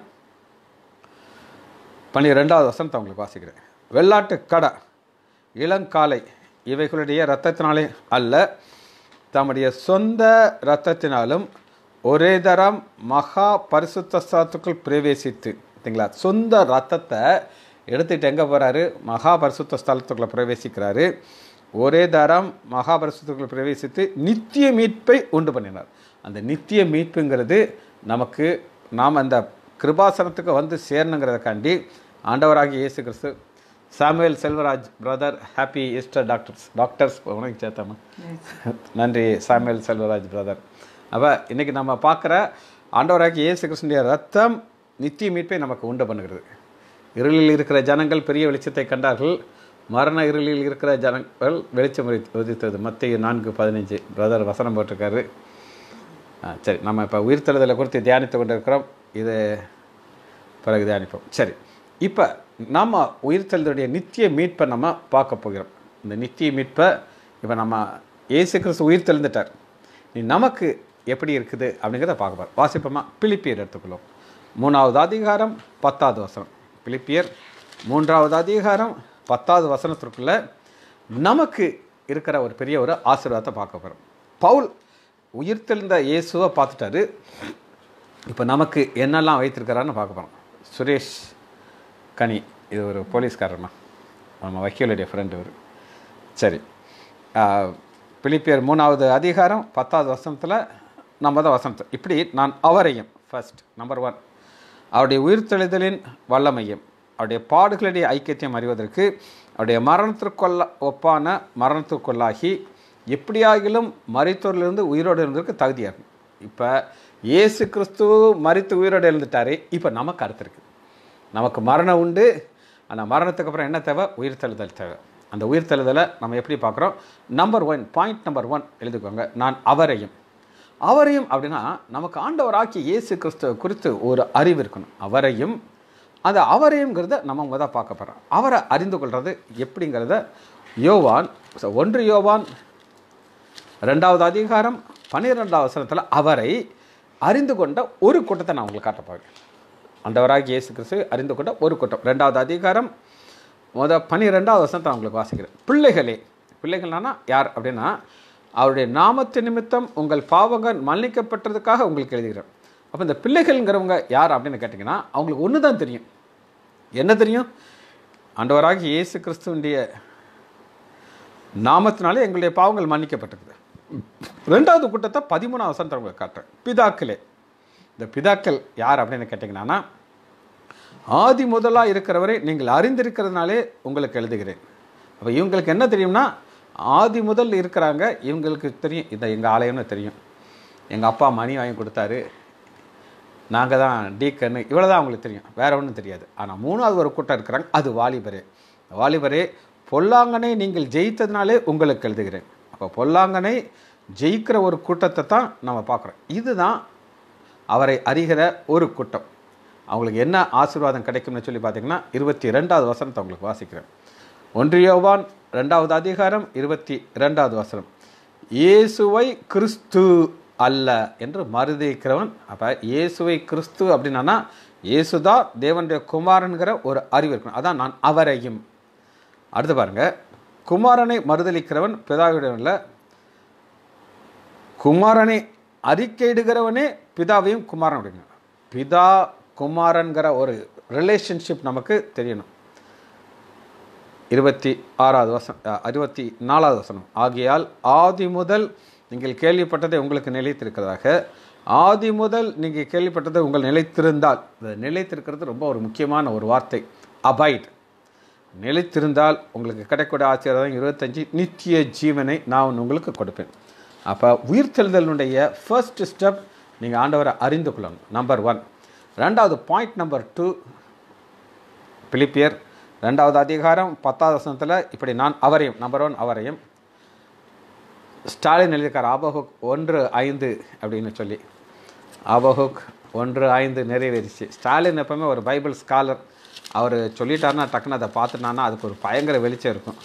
பன்னிரெண்டாவது வசனத்தை உங்களுக்கு வாசிக்கிறேன். வெள்ளாட்டு கடா, இளங்காலை இவைகளுடைய இரத்தத்தினாலே அல்ல, தம்முடைய சொந்த இரத்தத்தினாலும் ஒரே தரம் மகா பரிசுத்த ஸ்தலத்துக்குள் பிரவேசித்து. சரிங்களா, சொந்த இரத்தத்தை எடுத்துகிட்டு எங்கே போகிறாரு, மகா பரிசுத்த ஸ்தலத்துக்குள்ளே பிரவேசிக்கிறாரு. ஒரே தரம் மகா பரிசுத்துக்குள் பிரவேசித்து நித்திய மீட்பை உண்டு பண்ணினார். அந்த நித்திய மீட்புங்கிறது நமக்கு, நாம் அந்த கிருபாசனத்துக்கு வந்து சேரணுங்கிறதுக்காண்டி ஆண்டவராகிய இயேசு கிறிஸ்து. Samuel Selvaraj brother, happy Easter doctors. Doctors உனக்கு சேர்த்தாமா? நன்றி சாமுவேல் செல்வராஜ் பிரதர். அப்போ இன்றைக்கி நம்ம பார்க்குற ஆண்டவராகிய இயேசு கிறிஸ்துடைய ரத்தம் நித்திய மீட்பை நமக்கு உண்டு பண்ணுகிறது. இருளில் இருக்கிற ஜனங்கள் பெரிய வெளிச்சத்தை கண்டார்கள், மரண இருளில் இருக்கிற ஜனங்கள் வெளிச்சம் உதித்தது. மத்தேயு நான்கு பதினஞ்சு பிரதர் வசனம் போட்டிருக்காரு. சரி, நம்ம இப்போ உயிர்த்தெழுதலை குறித்து தியானித்து கொண்டு இருக்கிறோம். இது பிறகு தியானிப்போம். சரி, இப்போ நாம் உயிர்த்தெழுதலுடைய நித்திய மீட்பை நம்ம பார்க்க போகிறோம். இந்த நித்திய மீட்பை இப்போ நம்ம இயேசு கிறிஸ்து உயிர் தெழுந்துட்டார், நீ நமக்கு எப்படி இருக்குது அப்படிங்கிறத பார்க்க போகிறோம். வாசிப்போமா? பிலிப்பியர் எடுத்துக்கொள்ளும். மூணாவது அதிகாரம் பத்தாவது வசனம். பிலிப்பியர் மூன்றாவது அதிகாரம் பத்தாவது வசனத்திற்குள்ள நமக்கு இருக்கிற ஒரு பெரிய ஒரு ஆசீர்வாதத்தை பார்க்க போகிறோம். பவுல் உயிர்த்தெழுந்த இயேசுவை பார்த்துட்டாரு, இப்போ நமக்கு என்னெல்லாம் வைத்திருக்கிறான்னு பார்க்க போகிறோம். சுரேஷ் கனி, இது ஒரு போலீஸ்காரர்மா, நம்ம வக்கீலுடைய ஃப்ரெண்டு இவர். சரி, பிலிப்பியர் மூணாவது அதிகாரம் பத்தாவது வசனத்தில் நம்ம தான் வசனத்தை இப்படி, நான் அவரையும், ஃபர்ஸ்ட் நம்பர் ஒன், அவருடைய உயிர்த்தெழுதலின் வல்லமையும் அவருடைய பாடுகளுடைய ஐக்கியத்தையும் அறிவதற்கு அவருடைய மரணத்திற்கொள்ள ஒப்பான மரணத்திற்கொள்ளாகி எப்படியாகிலும் மரித்தோரிலிருந்து உயிரோடு இருந்ததற்கு தகுதியாகும். இப்போ இயேசு கிறிஸ்து மரித்து உயிரோடு எழுந்துட்டாரே, இப்போ நமக்கு அடுத்து இருக்குது. நமக்கு மரணம் உண்டு, ஆனால் மரணத்துக்கு அப்புறம் என்ன தேவை? உயிர்த்தெழுதல் தேவை. அந்த உயிர்த்தெழுதலை நம்ம எப்படி பார்க்குறோம்? Number one, point number one எழுதிக்கோங்க, நான் அவரையும். அவரையும் அப்படின்னா நமக்கு ஆண்டவராகிய இயேசு கிறிஸ்துவ குறித்து ஒரு அறிவு இருக்கணும். அவரையும், அந்த அவரையும்ங்கிறத நம்ம முதல் பார்க்க போகிறோம். அவரை அறிந்து கொள்வது எப்படிங்கிறத யோவான் ஒன்று யோவான் ரெண்டாவது அதிகாரம் பன்னிரெண்டாவது வசனத்தில் அவரை அறிந்து கொண்ட ஒரு கூட்டத்தை நான் உங்களுக்கு காட்ட போகிறேன். ஆண்டவராகிய இயேசு கிறிஸ்து அறிந்து கொண்ட ஒரு கூட்டம். ரெண்டாவது அதிகாரம் முத பன்னிரெண்டாவது வசனத்தை நான் உங்களுக்கு வாசிக்கிறேன். பிள்ளைகளே, பிள்ளைகள்னா யார் அப்படின்னா, அவருடைய நாமத்து நிமித்தம் உங்கள் பாவங்கள் மன்னிக்கப்பட்டதுக்காக உங்களுக்கு எழுதுகிறேன். அப்போ இந்த பிள்ளைகள்ங்கிறவங்க யார் அப்படின்னு கேட்டிங்கன்னா, அவங்களுக்கு ஒன்று தான் தெரியும். என்ன தெரியும்? ஆண்டவராகிய இயேசு கிறிஸ்துவனுடைய நாமத்தினாலே எங்களுடைய பாவங்கள் மன்னிக்கப்பட்டிருக்குது. ரெண்டாவது கூட்டத்தை பதிமூணாவது வசனத்தை உங்களுக்கு காட்டுறேன். பிதாக்களே, இந்த பிதாக்கள் யார் அப்படின்னு கேட்டிங்கன்னா, ஆதி முதலாக இருக்கிறவரை நீங்கள் அறிந்திருக்கிறதுனாலே உங்களுக்கு எழுதுகிறேன். அப்போ இவங்களுக்கு என்ன தெரியும்னா, ஆதி முதல் இருக்கிறாங்க, இவங்களுக்கு தெரியும் இதை எங்கள் ஆலயம்னு தெரியும், எங்கள் அப்பா மணி வாங்கி கொடுத்தாரு, நாங்கள் தான் டீக்கன்னு, இவ்வளோ தான் அவங்களுக்கு தெரியும், வேறு ஒன்றும் தெரியாது. ஆனால் மூணாவது ஒரு கூட்டம் இருக்கிறாங்க, அது வாலிபரே. வாலிபரே, பொல்லாங்கனை நீங்கள் ஜெயித்ததுனாலே உங்களுக்கு எழுதுகிறேன். அப்போ பொல்லாங்கனை ஜெயிக்கிற ஒரு கூட்டத்தை தான் நம்ம பார்க்குறோம். இதுதான் அவரை அறிகிற ஒரு கூட்டம். அவங்களுக்கு என்ன ஆசீர்வாதம் கிடைக்கும்னு சொல்லி பார்த்தீங்கன்னா, இருபத்தி ரெண்டாவது வசனத்தை அவங்களுக்கு வாசிக்கிறேன். ஒன்று யோவான் ரெண்டாவது அதிகாரம் இருபத்தி ரெண்டாவது வசனம். இயேசுவை கிறிஸ்து அல்ல என்று மறுதலிக்கிறவன். அப்போ இயேசுவை கிறிஸ்து அப்படின்னா இயேசுதான் தேவனுடைய குமாரன்கிற ஒரு அறிவு இருக்கணும். அதான் நான் அவரையும். அடுத்து பாருங்க, குமாரனை மறுதலிக்கிறவன் பிதாவிடமில்ல, குமாரனை அறிக்கையிடுகிறவனே பிதாவையும் குமாரன் அப்படிங்க. பிதா குமாரன்கிற ஒரு ரிலேஷன்ஷிப் நமக்கு தெரியணும். இருபத்தி ஆறாவது வசனம் இருபத்தி நாலாவது வசனம். ஆகையால் ஆதி முதல் நீங்கள் கேள்விப்பட்டதை உங்களுக்கு நிலைத்திருக்கிறதாக. ஆதி முதல் நீங்கள் கேள்விப்பட்டதை உங்கள் நிலைத்திருந்தால், நிலைத்திருக்கிறது ரொம்ப ஒரு முக்கியமான ஒரு வார்த்தை, அபைட். நிலைத்திருந்தால் உங்களுக்கு கிடைக்கூடிய ஆச்சரியம் இருபத்தஞ்சு, நித்திய ஜீவனை நான் உங்களுக்கு கொடுப்பேன். அப்போ உயிர்த்தெழுதலுடைய ஃபர்ஸ்ட் ஸ்டெப் நீங்கள் ஆண்டவரை அறிந்து கொள்ளணும், நம்பர் ஒன். ரெண்டாவது பாயிண்ட் நம்பர் டூ, பிலிப்பியர் ரெண்டாவது அதிகாரம் பத்தாவது வசனத்தில் இப்படி நான் அவரையும், நம்பர் ஒன் அவரையும், ஸ்டாலின் எழுதியிருக்கார் ஆபகுக் ஒன்று ஐந்து அப்படின்னு சொல்லி. ஆபகுக் ஒன்று ஐந்து நிறைவேறிச்சு. ஸ்டாலின் எப்பவுமே ஒரு பைபிள் ஸ்காலர். அவர் சொல்லிட்டாருன்னா டக்குன்னு அதை பார்த்துட்டான்னா அதுக்கு ஒரு பயங்கர வெளிச்சம் இருக்கும்.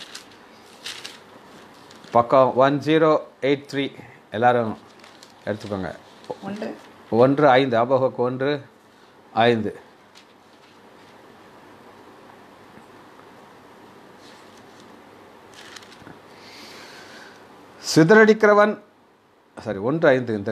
பக்கம் ஒன் ஜீரோ எயிட் த்ரீ எல்லோரும் எடுத்துக்கோங்க. ஒன்று ஐந்து ஆபகுக் ஒன்று ஐந்து. சிதறடிக்கிறவன், சரி ஒன்று ஐந்து இந்த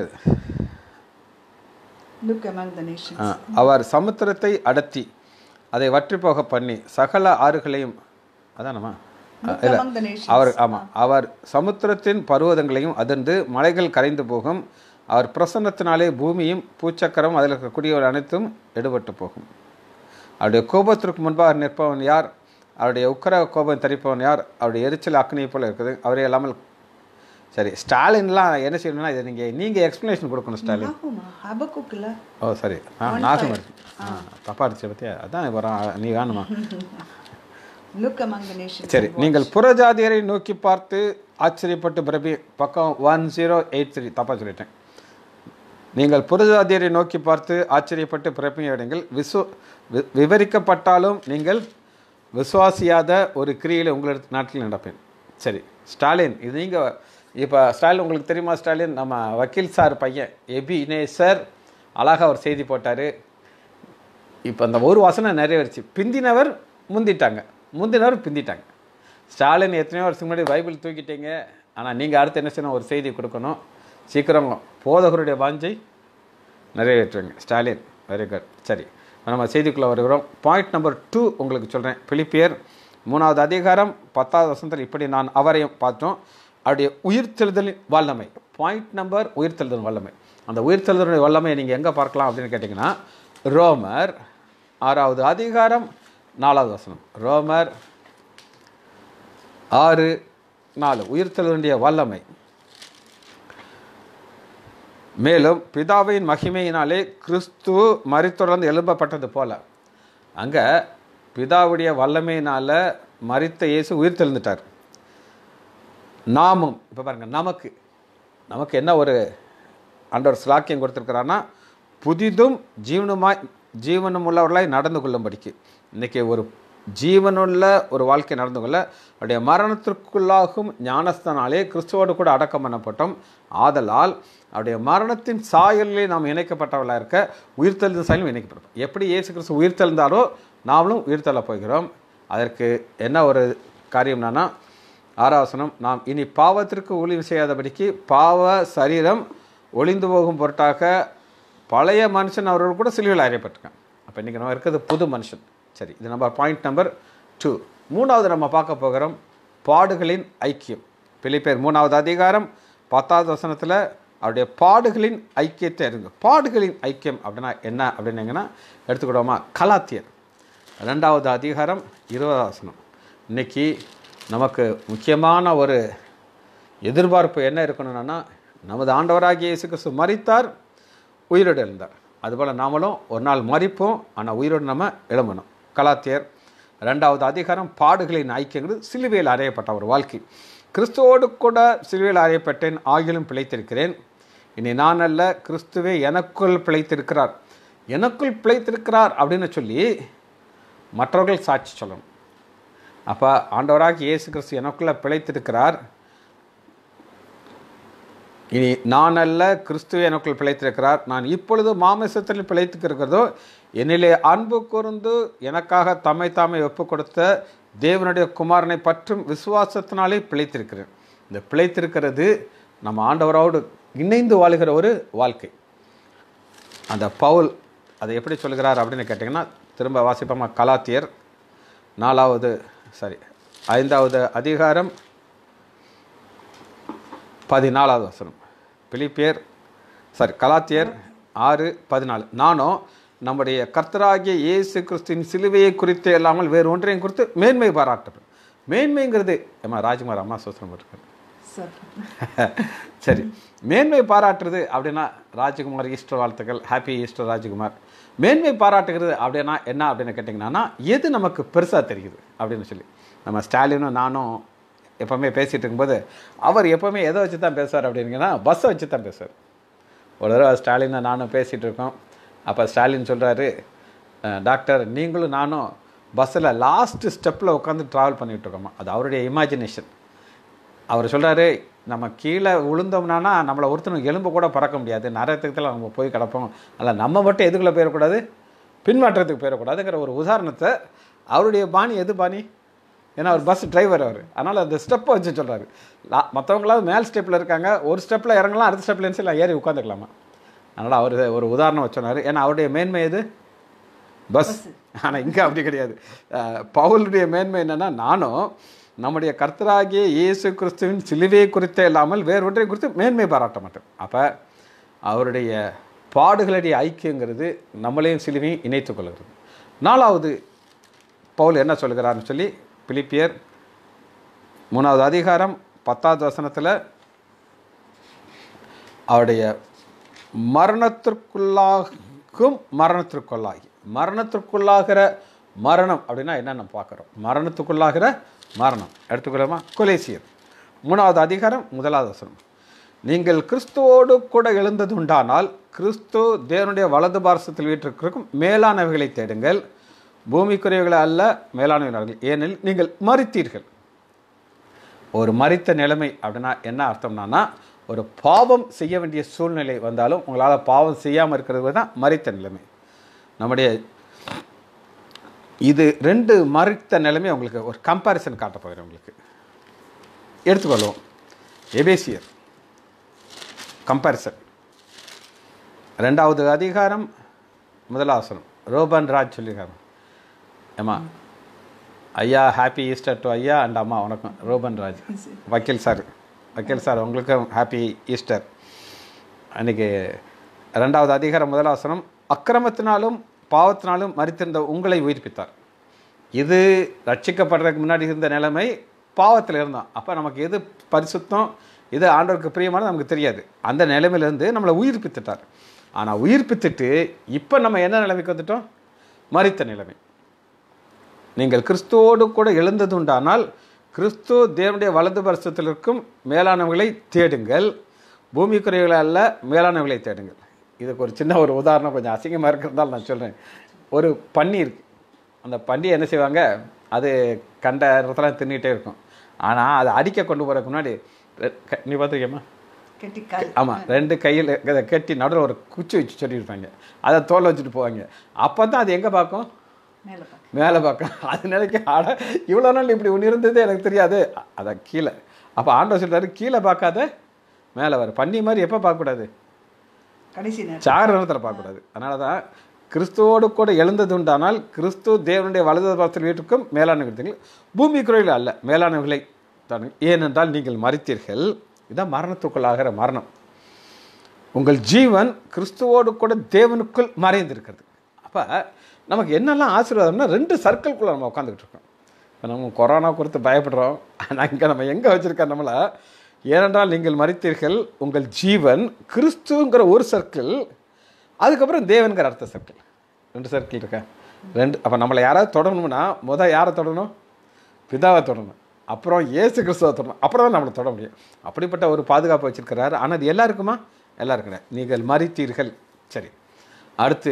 அவர் சமுத்திரத்தை அடர்த்தி அதை வற்றி போக பண்ணி சகல ஆறுகளையும், அதானம்மா அவர், ஆமாம், அவர் சமுத்திரத்தின் பருவதங்களையும் அதிர்ந்து மலைகள் கரைந்து போகும். அவர் பிரசன்னத்தினாலே பூமியும் பூச்சக்கரம் அதில் இருக்கக்கூடியவர் அனைத்தும் எடுபட்டு போகும். அவருடைய கோபத்திற்கு முன்பாக நிற்பவன் யார்? அவருடைய உக்கர கோபம் தரிப்பவன் யார்? அவருடைய எரிச்சல் அக்னியை போல இருக்குது. அவரே இல்லாமல், சரி ஸ்டாலின்லாம் என்ன செய்யணும்னா இதை நீங்கள் நீங்கள் எக்ஸ்ப்ளனேஷன் கொடுக்கணும். ஸ்டாலின் ஓ சரி, ஆ நாசம் அடிச்சு ஆ தப்பா அடிச்சு பற்றியா, அதான் வரோம் நீ வேணுமா? சரி, நீங்கள் புறஜாதியரை நோக்கி பார்த்து ஆச்சரியப்பட்டு பிரபி, பக்கம் ஒன் ஜீரோ எயிட் த்ரீ தப்பா சொல்லிட்டேன். நீங்கள் புறஜாதியரை நோக்கி பார்த்து ஆச்சரியப்பட்டு பிறப்பியடைங்கள், விசு விவரிக்கப்பட்டாலும் நீங்கள் விசுவாசியாத ஒரு கிரியில் உங்களது நாட்டில் நடப்பேன். சரி ஸ்டாலின், இது நீங்கள் இப்போ ஸ்டாலின் உங்களுக்கு தெரியுமா? ஸ்டாலின் நம்ம வக்கீல் சார் பையன் எபினேசர் அழகாக ஒரு செய்தி போட்டார். இப்போ அந்த ஒரு வசனம் நிறைவேறிச்சு. பிந்தினவர் முந்திட்டாங்க, முந்தினவர் பிந்திட்டாங்க. ஸ்டாலின் எத்தனையோ வருஷத்துக்கு முன்னாடி பைபிள் தூக்கிட்டீங்க, ஆனால் நீங்கள் அடுத்து என்ன செய்யணும்? ஒரு செய்தி கொடுக்கணும். சீக்கிரம் போதகருடைய வாஞ்சை நிறைவேற்றுங்க ஸ்டாலின். Very good. சரி, நம்ம செய்திக்குள்ளே வருகிறோம். பாயிண்ட் நம்பர் டூ உங்களுக்கு சொல்கிறேன். பிலிப்பியர் மூணாவது அதிகாரம் பத்தாவது வசனத்தில் இப்படி நான் அவரையும் பார்த்தோம். அவருடைய உயிர்த்தெழுதலின் வல்லமை. பாயிண்ட் நம்பர் உயிர்த்தெழுதல் வல்லமை. அந்த உயிர்த்தெழுதலுடைய வல்லமையை நீங்கள் எங்கே பார்க்கலாம் அப்படின்னு கேட்டிங்கன்னா, ரோமர் ஆறாவது அதிகாரம் நாலாவது வசனம். ரோமர் ஆறு நாலு, உயிர்த்தெழுதலுடைய வல்லமை. மேலும் பிதாவின் மகிமையினாலே கிறிஸ்து மரித்தொடர்ந்து எழும்பப்பட்டது போல. அங்கே பிதாவுடைய வல்லமையினால் மரித்த இயேசு உயிர் தெழுந்துட்டார். நாமும் இப்போ பாருங்கள், நமக்கு நமக்கு என்ன ஒரு ஆண்டவர் ஸ்லாக்கியம் கொடுத்துருக்கிறான்னா, புதிதும் ஜீவனுமாய் ஜீவனும் உள்ளவர்களாய் நடந்து கொள்ளும்படிக்கு. இன்றைக்கி ஒரு ஜீவனுள்ள ஒரு வாழ்க்கை நடந்து கொள்ள அவருடைய மரணத்திற்குள்ளாகும் ஞானஸ்தானாலே கிறிஸ்துவோடு கூட அடக்கம் பண்ணப்பட்டோம். ஆதலால் அவருடைய மரணத்தின் சாயலிலே நாம் இணைக்கப்பட்டவர்களாக இருக்க உயிர்த்தெழுந்த சாயலும் இணைக்கப்பட்டோம். எப்படி இயேசு கிறிஸ்து உயிர்த்தெழுந்தாரோ நாமளும் உயிர்த்தெழ போகிறோம். அதற்கு என்ன ஒரு காரியம் என்னன்னா, ஆறாவசனம், நாம் இனி பாவத்திற்கு ஊழியம் செய்யாதபடிக்கு பாவ சரீரம் ஒளிந்து போகும் பொருட்டாக பழைய மனுஷன் அவர்கள் கூட சிலுவையில் அறையப்பட்டிருக்காங்க. அப்போ இன்றைக்கி நம்ம இருக்கிறது புது மனுஷன். சரி, இது நம்ம பாயிண்ட் நம்பர் டூ. மூணாவது நம்ம பார்க்க போகிறோம் பாடுகளின் ஐக்கியம். பிலிப்பியர் மூணாவது அதிகாரம் பத்தாவது வசனத்தில் அவருடைய பாடுகளின் ஐக்கியத்தை இருங்க. பாடுகளின் ஐக்கியம் அப்படின்னா என்ன அப்படின்னீங்கன்னா எடுத்துக்கிட்டோமா, கலாத்தியர் ரெண்டாவது அதிகாரம் இருபதாவது வசனம். இன்றைக்கி நமக்கு முக்கியமான ஒரு எதிர்பார்ப்பு என்ன இருக்கணும்னா, நமது ஆண்டவராகிய இயேசு கிறிஸ்து மரித்தார், உயிரோடு எழுந்தார். அதுபோல் நாமளும் ஒரு நாள் மரிப்போம், ஆனால் உயிரோடு நம்ம எழும்பணும். கலாத்தியர் ரெண்டாவது அதிகாரம் பாடுகளின் ஐக்கியங்கிறது சிலுவையில் அறையப்பட்ட ஒரு வாழ்க்கை. கிறிஸ்துவோடு கூட சிலுவையில் அறையப்பட்டேன், ஆகிலும் பிழைத்திருக்கிறேன். இனி நான் அல்ல, கிறிஸ்துவே எனக்குள் பிழைத்திருக்கிறார். எனக்குள் பிழைத்திருக்கிறார் அப்படின்னு சொல்லி மற்றவர்கள் சாட்சி சொல்லணும். அப்போ ஆண்டவராக இயேசு கிறிஸ்து எனக்குள்ளே பிழைத்திருக்கிறார். இனி நான் அல்ல, கிறிஸ்துவே எனக்குள் பிழைத்திருக்கிறார். நான் இப்பொழுது மாமிசத்தில் பிழைத்திருக்கிறதோ என்னிலே அன்பு கூர்ந்து எனக்காக தம்மை தாமை ஒப்பு கொடுத்த தேவனுடைய குமாரனை பற்றும் விசுவாசத்தினாலே பிழைத்திருக்கிறேன். இந்த பிழைத்திருக்கிறது நம்ம ஆண்டவரோடு இணைந்து வாழுகிற ஒரு வாழ்க்கை. அந்த பவுல் அதை எப்படி சொல்கிறார் அப்படின்னு கேட்டிங்கன்னா, திரும்ப வாசிப்போமா, கலாத்தியர் நாலாவது சாரி ஐந்தாவது அதிகாரம் பதினாலாவது வசனம். பிலிப்பியர் சாரி கலாத்தியர் ஆறு பதினாலு. நானும் நம்முடைய கர்த்தராகிய இயேசு கிறிஸ்துவின் சிலுவையை குறித்து இல்லாமல் வேறு ஒன்றையும் குறித்து மேன்மை பாராட்டப்படும். மேன்மைங்கிறது அம்மா ராஜ்குமார் அம்மா சோசனம் போட்டிருக்காரு. சரி, மேன்மை பாராட்டுறது அப்படின்னா ராஜ்குமார் ஈஸ்டர் வாழ்த்துக்கள், ஹாப்பி ஈஸ்டர் ராஜ்குமார். மேன்மை பாராட்டுகிறது அப்படின்னா என்ன அப்படின்னு கேட்டிங்கன்னா, எது நமக்கு பெருசாக தெரியுது அப்படின்னு சொல்லி. நம்ம ஸ்டாலினும் நானும் எப்போவுமே பேசிகிட்டு இருக்கும்போது அவர் எப்போவுமே எதை வச்சு தான் பேசுவார் அப்படின்னா பஸ்ஸை வச்சு தான் பேசுவார். ஒரு தடவை ஸ்டாலினை நானும் பேசிகிட்டு இருக்கோம். அப்போ ஸ்டாலின் சொல்கிறாரு, டாக்டர் நீங்களும் நானும் பஸ்ஸில் லாஸ்ட்டு ஸ்டெப்பில் உட்காந்து ட்ராவல் பண்ணிகிட்ருக்கோமா. அது அவருடைய இமேஜினேஷன். அவர் சொல்கிறாரு, நம்ம கீழே விழுந்தோம்னா நம்மளை ஒருத்தனுக்கு எலும்பு கூட பறக்க முடியாது, நரகத்துக்கு நம்ம போய் கிடப்போம். அதில் நம்ம மட்டும் எதுக்குள்ளே போயிடக்கூடாது, பின்மாற்றத்துக்கு போயிடக்கூடாதுங்கிற ஒரு உதாரணத்தை அவருடைய பாணி எது பாணி, ஏன்னா அவர் பஸ் டிரைவர் அவர், அதனால் அந்த ஸ்டெப்பை வச்சு சொல்கிறாரு. லா மற்றவங்களாவது மேல் ஸ்டெப்பில் இருக்காங்க, ஒரு ஸ்டெப்பில் இறங்கலாம், அடுத்த ஸ்டெப்பில் இருந்துச்சு இல்லை ஏறி உட்காந்துக்கலாமா. அதனால் அவர் ஒரு உதாரணம் வச்சுனார். ஏன்னா அவருடைய மேன்மை எது, பஸ். ஆனால் இங்கே அப்படி கிடையாது. பவுலுடைய மேன்மை என்னென்னா, நானும் நம்முடைய கர்த்தராகிய இயேசு கிறிஸ்துவின் சிலுவையை குறித்தே இல்லாமல் வேறு ஒன்றை குறித்து மேன்மை பாராட்ட மாட்டோம். அப்போ அவருடைய பாடுகளுடைய ஐக்கியங்கிறது நம்மளையும் சிலுவையும் இணைத்து கொள்கிறது. நாலாவது பவுல் என்ன சொல்கிறார்னு சொல்லி பிலிப்பியர் மூணாவது அதிகாரம் பத்தாவது வசனத்தில் அவருடைய மரணத்திற்குள்ளாகும் மரணத்திற்குள்ளாகி, மரணத்திற்குள்ளாகிற மரணம் அப்படின்னா என்னென்ன பார்க்குறோம். மரணத்துக்குள்ளாகிற மரணம் எடுத்துக்கொள்ளுமா. கொலேசியர் மூணாவது அதிகாரம் முதலாவது வசனம். நீங்கள் கிறிஸ்துவோடு கூட எழுந்தது உண்டானால் கிறிஸ்து தேவனுடைய வலது பார்சத்தில் வீட்டிற்கும் மேலானவைகளை தேடுங்கள், பூமிக்குரியவைகளை அல்ல மேலானவைகள், ஏனெனில் நீங்கள் மரித்தீர்கள். ஒரு மரித்த நிலைமை அப்படின்னா என்ன அர்த்தம்னா, ஒரு பாவம் செய்ய வேண்டிய சூழ்நிலை வந்தாலும் உங்களால் பாவம் செய்யாமல் இருக்கிறது தான் மரித்த நிலைமை. நம்முடைய இது ரெண்டு மரித்த நிலைமை உங்களுக்கு ஒரு கம்பேரிசன் காட்ட போகிறேன். உங்களுக்கு எடுத்துக்கொள்வோம். எபேசியர் கம்பேரிசன் ரெண்டாவது அதிகாரம் முதலாவசனம். ரோபன் ராஜ் சொல்லியிருக்காங்க. ஏம்மா ஐயா, ஹாப்பி ஈஸ்டர் டு ஐயா அண்ட் அம்மா. வணக்கம். ரோபன் ராஜ் வக்கீல் சார், வக்கீல் சார் உங்களுக்கும் ஹாப்பி ஈஸ்டர். அன்றைக்கி ரெண்டாவது அதிகாரம் முதலாவசனம். அக்கிரமத்தினாலும் பாவத்தினாலும் மரித்திருந்த உங்களை உயிர்ப்பித்தார். இது ரட்சிக்கப்படுறதுக்கு முன்னாடி இருந்த நிலைமை, பாவத்தில் இருந்தோம். அப்போ நமக்கு எது பரிசுத்தம், இது ஆண்டவருக்கு பிரியமானது நமக்கு தெரியாது. அந்த நிலைமையிலேருந்து நம்மளை உயிர்ப்பித்துட்டார். ஆனால் உயிர்ப்பித்துட்டு இப்போ நம்ம என்ன நிலைமைக்கு வந்துட்டோம், மரித்த நிலைமை. நீங்கள் கிறிஸ்துவோடு கூட எழுந்தது உண்டானால் கிறிஸ்து தேவனுடைய வலது பரிசுத்தில் இருக்கும் மேலானவர்களை தேடுங்கள், பூமிக்குரியவர்களை அல்ல மேலானவர்களை தேடுங்கள். இதுக்கு ஒரு சின்ன ஒரு உதாரணம், கொஞ்சம் அசிங்கமாக இருக்கிறதால நான் சொல்கிறேன். ஒரு பன்னி இருக்குது. அந்த பன்னி என்ன செய்வாங்க, அது கண்ட இடத்துல தின்னுகிட்டே இருக்கும். ஆனால் அதை அடிக்க கொண்டு போகிறதுக்கு முன்னாடி நீ பார்த்துருக்கியம்மா கெட்டி ஆமாம் ரெண்டு கையில் இதை கெட்டி நடுவில் ஒரு குச்சி வச்சு சொல்லியிருப்பாங்க, அதை தோலை வச்சுட்டு போவாங்க. அப்போ தான் அது எங்கே பார்க்கும், மேலே பார்க்கும். அது நினைக்க ஆட இவ்வளோ நாள் இப்படி ஒன்று இருந்தது எனக்கு தெரியாது, அதை கீழே. அப்போ ஆண்டவர் சொல்கிறாரு கீழே பார்க்காத மேலே வரும். பண்ணி மாதிரி எப்போ பார்க்கக்கூடாது, கடைசி சார நேரத்தில் பார்க்கக்கூடாது. அதனால தான் கிறிஸ்துவோடு கூட எழுந்தது உண்டானால் கிறிஸ்து தேவனுடைய வலது பாரத்தில் வீட்டுக்கும் மேலான விடுதீர்கள், பூமி குறையில் அல்ல மேலானவர்களை தான். ஏனென்றால் நீங்கள் மரித்தீர்கள், இதுதான் மரணத்துக்குள்ளாகிற மரணம். உங்கள் ஜீவன் கிறிஸ்துவோடு கூட தேவனுக்குள் மறைந்திருக்கிறது. அப்போ நமக்கு என்னெல்லாம் ஆசீர்வாதம்னா ரெண்டு சர்க்கிள்குள்ளே நம்ம உட்காந்துக்கிட்டு இருக்கோம். இப்போ நம்ம கொரோனா குறித்து பயப்படுறோம், ஆனால் இங்கே நம்ம எங்கே வச்சுருக்கோம் நம்மளை, ஏனென்றால் நீங்கள் மரித்தீர்கள், உங்கள் ஜீவன் கிறிஸ்துங்கிற ஒரு சர்க்கிள், அதுக்கப்புறம் தேவன்கிற அடுத்த சர்க்கிள். ரெண்டு சர்க்கிள் இருக்கா ரெண்டு. அப்போ நம்மளை யாராவது தொடரணும்னா முதல் யாரை தொடரணும், பிதாவை தொடரணும், அப்புறம் இயேசு கிறிஸ்துவை தொடரணும், அப்புறம் தான் நம்மளை தொட முடியும். அப்படிப்பட்ட ஒரு பாதுகாப்பு வச்சுருக்கிறாரு. ஆனால் அது எல்லாருக்குமா, எல்லாருக்கும் கிடையாது. நீங்கள் மரித்தீர்கள். சரி, அடுத்து